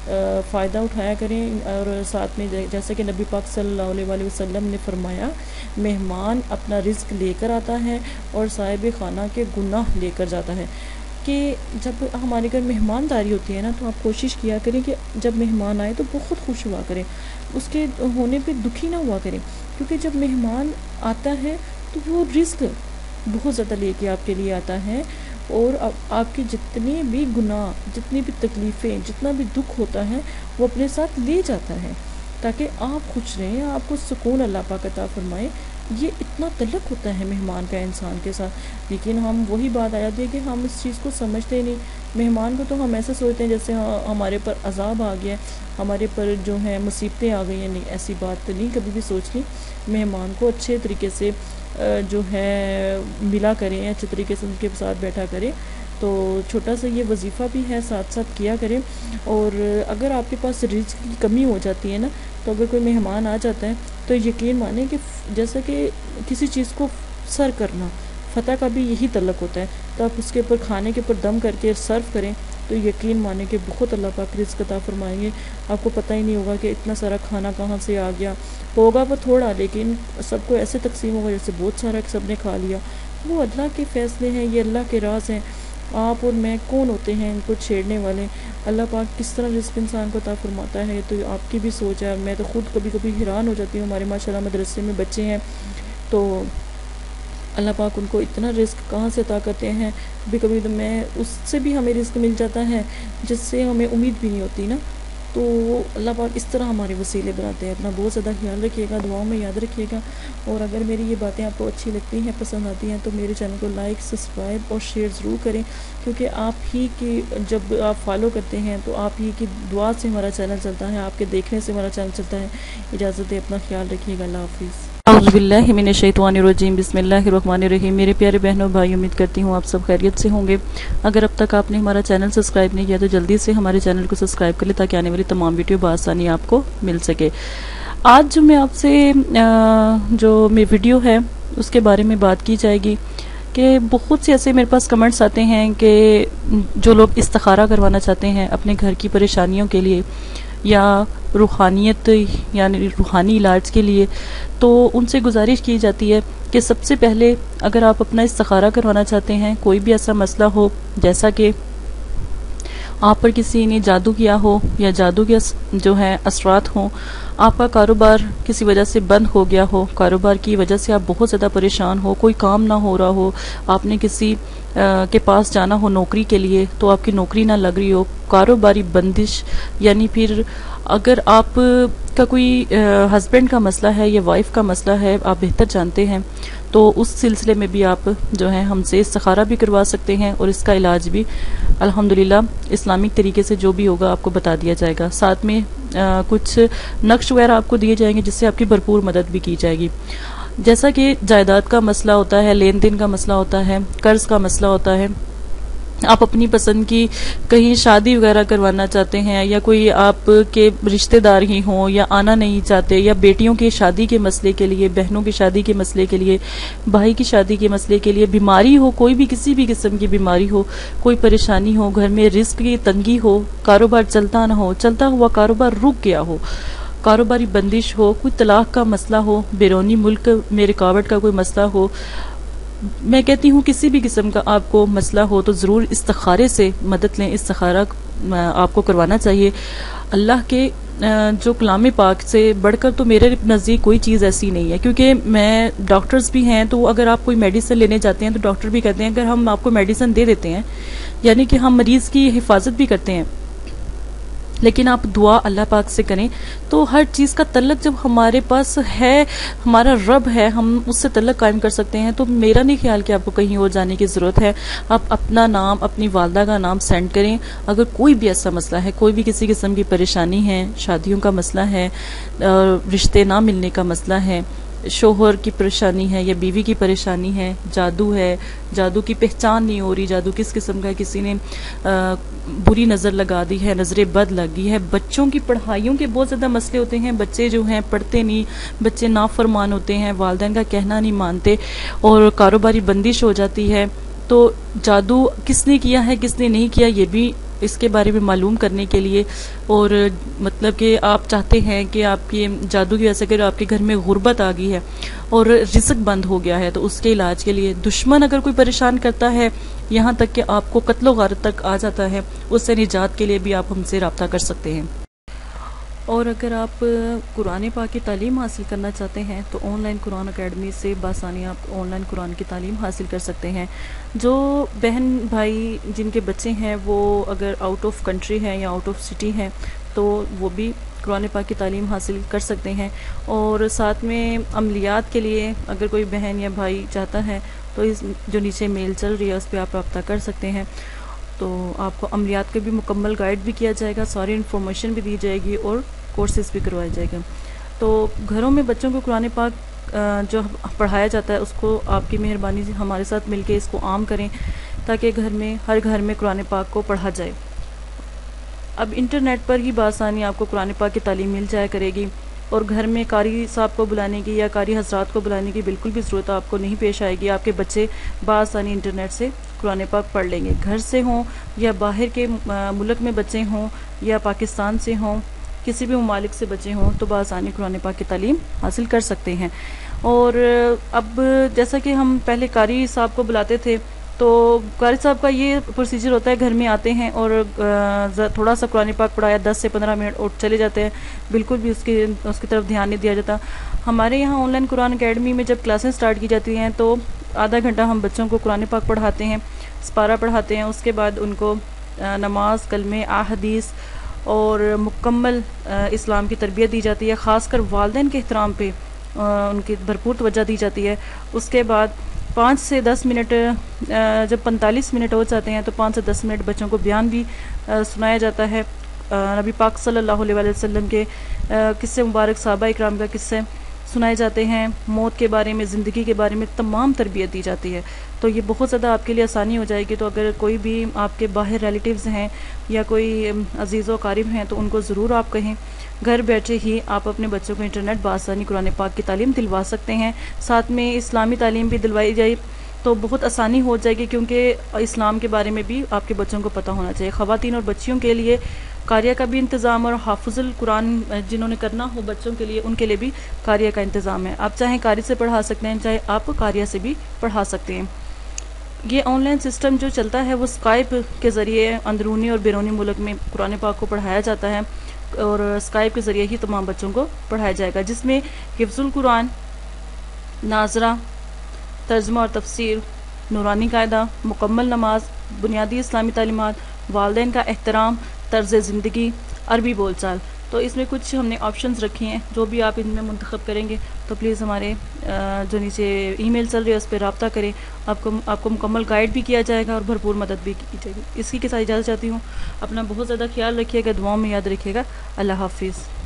فائدہ اٹھایا کریں، اور ساتھ میں جیسے کہ نبی پاک صلی اللہ علیہ وآلہ وسلم نے فرمایا مہمان اپنا رزق لے کر آتا ہے اور صاحب خانہ کے گناہ لے کر جاتا ہے، کہ جب ہمارے گھر مہمانداری ہوتی ہے نا تو آپ کوشش کیا کریں کہ جب مہمان آئے تو بہت خوش ہوا کریں، اس کے ہونے پہ دکھی نہ ہوا کریں، کیونکہ جب مہمان آتا ہے تو وہ رزق بہت زیادہ لے کے آپ کے لیے آتا ہے، اور آپ کے جتنے بھی گناہ، جتنی بھی تکلیفیں، جتنا بھی دکھ ہوتا ہے وہ اپنے ساتھ لے جاتا ہے، تاکہ آپ خوش رہیں، آپ کو سکون اللہ پاک عطا فرمائے۔ یہ اتنا تعلق ہوتا ہے مہمان کا انسان کے ساتھ، لیکن ہم وہی بات آ جاتی ہے کہ ہم اس چیز کو سمجھتے نہیں۔ مہمان کو تو ہم ایسے سوچتے ہیں جیسے ہمارے پر عذاب آ گیا ہے، ہمارے پر جو ہے مصیبتیں آ گئی ہیں، نہیں، ایسی بات نہیں کبھی بھی سوچنی۔ مہمان کو اچھے طریقے سے جو ہے ملا کریں، اچھے طریقے سے ان کے ساتھ بیٹھا کریں، تو چھوٹا سا یہ وظیفہ بھی ہے، ساتھ ساتھ کیا کریں۔ اور اگر آپ کے پاس رزق کی کمی ہو جاتی ہے نا، تو اگر کوئی مہمان آ جاتا ہے تو یقین مانیں کہ جیسا کہ کسی چیز کو سر کرنا، فتح کا بھی یہی تعلق ہوتا ہے، تو آپ اس کے اوپر کھانے کے اوپر دم کر کے سرو کریں تو یقین مانیں کہ بہت اللہ پاک رزق عطا فرمائیں گے، آپ کو پتہ ہی نہیں ہوگا کہ اتنا سارا کھانا کہاں سے آ گیا ہوگا، وہ تھوڑا لیکن سب کو ایسے تقسیم ہوگا جیسے بہت سارا سب نے کھا لیا۔ وہ اللہ کے فیصلے ہیں، یہ اللہ کے راز ہیں، آپ اور میں کون ہوتے ہیں ان کو چھیڑنے والے؟ اللہ پاک کس طرح رزق انسان کو عطا فرماتا ہے تو آپ کی بھی سوچ ہے۔ میں تو خود کبھی کبھی حیران ہو جاتی ہوں، ہمارے ماشاءاللہ مدرسے میں بچے ہیں تو اللہ پاک ان کو اتنا رزق کہاں سے عطا کرتے ہیں، کبھی کبھی تو میں اس سے بھی ہمیں رزق مل جاتا ہے جس سے ہمیں امید بھی نہیں ہوتی نا، تو اللہ پاک اس طرح ہمارے وسیلے بناتے ہیں۔ اپنا بہت زیادہ خیال رکھیے گا، دعاؤں میں یاد رکھیے گا، اور اگر میری یہ باتیں آپ کو اچھی لگتی ہیں، پسند آتی ہیں، تو میرے چینل کو لائک، سبسکرائب اور شیئر ضرور کریں، کیونکہ آپ ہی کی جب آپ فالو کرتے ہیں تو آپ ہی کی دعا سے ہمارا چینل چلتا ہے، آپ کے دیکھنے سے ہمارا چینل چلتا ہے۔ اجازت ہے، اپنا خیال رکھیے گا، اللہ حافظ۔ اعوذ باللہ من الشیطان الرجیم، بسم اللہ الرحمن الرحیم۔ میرے پیارے بہنوں بھائی، امید کرتی ہوں آپ سب خیریت سے ہوں گے۔ اگر اب تک آپ نے ہمارا چینل سبسکرائب نہیں کیا تو جلدی سے ہمارے چینل کو سبسکرائب کر لیں تاکہ آنے والی تمام ویڈیو بآسانی آپ کو مل سکے۔ آج جو میں آپ سے جو میری ویڈیو ہے اس کے بارے میں بات کی جائے گی کہ بہت سے ایسے میرے پاس کمنٹس آتے ہیں کہ جو لوگ استخارہ کروانا چاہتے ہیں اپنے گھر کی پریشانیوں کے لیے یا روحانیت یعنی روحانی علاج کے لیے، تو ان سے گزارش کی جاتی ہے کہ سب سے پہلے اگر آپ اپنا استخارہ کروانا چاہتے ہیں، کوئی بھی ایسا مسئلہ ہو جیسا کہ آپ پر کسی نے جادو کیا ہو یا جادو کے جو ہے اثرات ہوں، آپ کا کاروبار کسی وجہ سے بند ہو گیا ہو، کاروبار کی وجہ سے آپ بہت زیادہ پریشان ہو، کوئی کام نہ ہو رہا ہو، آپ نے کسی کے پاس جانا ہو نوکری کے لیے تو آپ کی نوکری نہ لگ رہی ہو، کاروباری بندش، یعنی پھر اگر آپ کا کوئی ہسبینڈ کا مسئلہ ہے یا وائف کا مسئلہ ہے، آپ بہتر جانتے ہیں، تو اس سلسلے میں بھی آپ جو ہے ہم سے استخارہ بھی کروا سکتے ہیں، اور اس کا علاج بھی الحمدللہ اسلامک طریقے سے جو بھی ہوگا آپ کو بتا دیا جائے گا۔ ساتھ میں کچھ نقش وغیرہ آپ کو دیے جائیں گے جس سے آپ کی بھرپور مدد بھی کی جائے گی۔ جیسا کہ جائیداد کا مسئلہ ہوتا ہے، لین دین کا مسئلہ ہوتا ہے، قرض کا مسئلہ ہوتا ہے، آپ اپنی پسند کی کہیں شادی وغیرہ کروانا چاہتے ہیں یا کوئی آپ کے رشتہ دار ہی ہوں یا آنا نہیں چاہتے، یا بیٹیوں کی شادی کے مسئلے کے لیے، بہنوں کی شادی کے مسئلے کے لیے، بھائی کی شادی کے مسئلے کے لیے، بیماری ہو، کوئی بھی کسی بھی قسم کی بیماری ہو، کوئی پریشانی ہو، گھر میں رزق کی تنگی ہو، کاروبار چلتا نہ ہو، چلتا ہوا کاروبار رک گیا ہو، کاروباری بندش ہو، کوئی طلاق کا مسئلہ ہو، بیرونی ملک میں رکاوٹ کا کوئی مسئلہ ہو، میں کہتی ہوں کسی بھی قسم کا آپ کو مسئلہ ہو تو ضرور استخارے سے مدد لیں، استخارہ آپ کو کروانا چاہیے۔ اللہ کے جو کلام پاک سے بڑھ کر تو میرے نزدیک کوئی چیز ایسی نہیں ہے، کیونکہ میں ڈاکٹرز بھی ہیں تو اگر آپ کوئی میڈیسن لینے جاتے ہیں تو ڈاکٹر بھی کہتے ہیں اگر ہم آپ کو میڈیسن دے دیتے ہیں یعنی کہ ہم مریض کی حفاظت بھی کرتے ہیں، لیکن آپ دعا اللہ پاک سے کریں تو ہر چیز کا تعلق جب ہمارے پاس ہے، ہمارا رب ہے، ہم اس سے تعلق قائم کر سکتے ہیں، تو میرا نہیں خیال کہ آپ کو کہیں اور جانے کی ضرورت ہے۔ آپ اپنا نام، اپنی والدہ کا نام سینڈ کریں، اگر کوئی بھی ایسا مسئلہ ہے، کوئی بھی کسی قسم کی پریشانی ہے، شادیوں کا مسئلہ ہے، رشتے نہ ملنے کا مسئلہ ہے، شوہر کی پریشانی ہے یا بیوی کی پریشانی ہے، جادو ہے، جادو کی پہچان نہیں ہو رہی، جادو کس قسم کا، کسی نے بری نظر لگا دی ہے، نظر بد لگی ہے، بچوں کی پڑھائیوں کے بہت زیادہ مسئلے ہوتے ہیں، بچے جو ہیں پڑھتے نہیں، بچے نافرمان ہوتے ہیں، والدین کا کہنا نہیں مانتے، اور کاروباری بندش ہو جاتی ہے، تو جادو کس نے کیا ہے کس نے نہیں کیا یہ بھی اس کے بارے میں معلوم کرنے کے لیے، اور مطلب کہ آپ چاہتے ہیں کہ آپ کی جادو کی وجہ سے اگر آپ کے گھر میں غربت آ گئی ہے اور رزق بند ہو گیا ہے تو اس کے علاج کے لیے، دشمن اگر کوئی پریشان کرتا ہے یہاں تک کہ آپ کو قتل و غارت تک آ جاتا ہے، اس سے نجات کے لیے بھی آپ ہم سے رابطہ کر سکتے ہیں۔ اور اگر آپ قرآن پاک کی تعلیم حاصل کرنا چاہتے ہیں تو آن لائن قرآن اکیڈمی سے بآسانی آپ آن لائن قرآن کی تعلیم حاصل کر سکتے ہیں۔ جو بہن بھائی جن کے بچے ہیں وہ اگر آؤٹ آف کنٹری ہیں یا آؤٹ آف سٹی ہیں تو وہ بھی قرآن پاک کی تعلیم حاصل کر سکتے ہیں، اور ساتھ میں عملیات کے لیے اگر کوئی بہن یا بھائی چاہتا ہے تو اس جو نیچے میل چل رہی ہے اس پہ آپ رابطہ کر سکتے ہیں۔ تو آپ کو عملیات کا بھی مکمل گائیڈ بھی کیا جائے گا، ساری انفارمیشن بھی دی جائے گی اور کورسز بھی کروایا جائے گا۔ تو گھروں میں بچوں کو قرآن پاک جو پڑھایا جاتا ہے اس کو آپ کی مہربانی سے ہمارے ساتھ مل کے اس کو عام کریں تاکہ گھر میں ہر گھر میں قرآن پاک کو پڑھا جائے۔ اب انٹرنیٹ پر ہی بآسانی آپ کو قرآن پاک کی تعلیم مل جایا کرے گی، اور گھر میں قاری صاحب کو بلانے کی یا قاری حضرات کو بلانے کی بالکل بھی ضرورت آپ کو نہیں پیش آئے گی۔ آپ کے بچے بآسانی انٹرنیٹ سے قرآن پاک پڑھ لیں گے، گھر سے ہوں یا باہر کے ملک میں بچے ہوں یا پاکستان سے ہوں، کسی بھی ممالک سے بچے ہوں تو بآسانی قرآن پاک کی تعلیم حاصل کر سکتے ہیں۔ اور اب جیسا کہ ہم پہلے قاری صاحب کو بلاتے تھے تو قاری صاحب کا یہ پروسیجر ہوتا ہے، گھر میں آتے ہیں اور تھوڑا سا قرآن پاک پڑھایا دس سے پندرہ منٹ اور چلے جاتے ہیں، بالکل بھی اس کی اس کی طرف دھیان نہیں دیا جاتا۔ ہمارے یہاں آن لائن قرآن اکیڈمی میں جب کلاسیں سٹارٹ کی جاتی ہیں تو آدھا گھنٹہ ہم بچوں کو قرآن پاک پڑھاتے ہیں، سپارہ پڑھاتے ہیں، اس کے بعد ان کو نماز، کلمے، احادیث اور مکمل اسلام کی تربیت دی جاتی ہے، خاص کر والدین کے احترام پہ ان کی بھرپور توجہ دی جاتی ہے۔ اس کے بعد پانچ سے دس منٹ، جب پینتالیس منٹ ہو جاتے ہیں تو پانچ سے دس منٹ بچوں کو بیان بھی سنایا جاتا ہے، نبی پاک صلی اللہ علیہ وآلہ وسلم کے قصے مبارک، صحابہ اکرام کا قصے سنائے جاتے ہیں، موت کے بارے میں، زندگی کے بارے میں تمام تربیت دی جاتی ہے۔ تو یہ بہت زیادہ آپ کے لیے آسانی ہو جائے گی۔ تو اگر کوئی بھی آپ کے باہر ریلیٹیوز ہیں یا کوئی عزیز و قارب ہیں تو ان کو ضرور آپ کہیں، گھر بیٹھے ہی آپ اپنے بچوں کو انٹرنیٹ بآسانی قرآن پاک کی تعلیم دلوا سکتے ہیں، ساتھ میں اسلامی تعلیم بھی دلوائی جائے تو بہت آسانی ہو جائے گی، کیونکہ اسلام کے بارے میں بھی آپ کے بچوں کو پتہ ہونا چاہیے۔ خواتین اور بچیوں کے لیے قاریہ کا بھی انتظام، اور حافظ القرآن جنہوں نے کرنا ہو بچوں کے لیے ان کے لیے بھی قاریہ کا انتظام ہے۔ آپ چاہیں قاری سے پڑھا سکتے ہیں، چاہے آپ قاریہ سے بھی پڑھا سکتے ہیں۔ یہ آن لائن سسٹم جو چلتا ہے وہ اسکائپ کے ذریعے اندرونی اور بیرونی ملک میں قرآن پاک کو پڑھایا جاتا ہے، اور اسکائپ کے ذریعے ہی تمام بچوں کو پڑھایا جائے گا، جس میں حفظ القرآن، ناظرہ، ترجمہ اور تفسیر، نورانی قاعدہ، مکمل نماز، بنیادی اسلامی تعلیمات، والدین کا احترام، طرز زندگی، عربی بول چال۔ تو اس میں کچھ ہم نے آپشنز رکھی ہیں، جو بھی آپ ان میں منتخب کریں گے تو پلیز ہمارے جو نیچے ای میل چل رہی ہے اس پہ رابطہ کریں، آپ کو آپ کو مکمل گائیڈ بھی کیا جائے گا اور بھرپور مدد بھی کی جائے گی۔ اسی کے ساتھ اجازت چاہتی ہوں، اپنا بہت زیادہ خیال رکھیے گا، دعاؤں میں یاد رکھیے گا۔ اللہ حافظ۔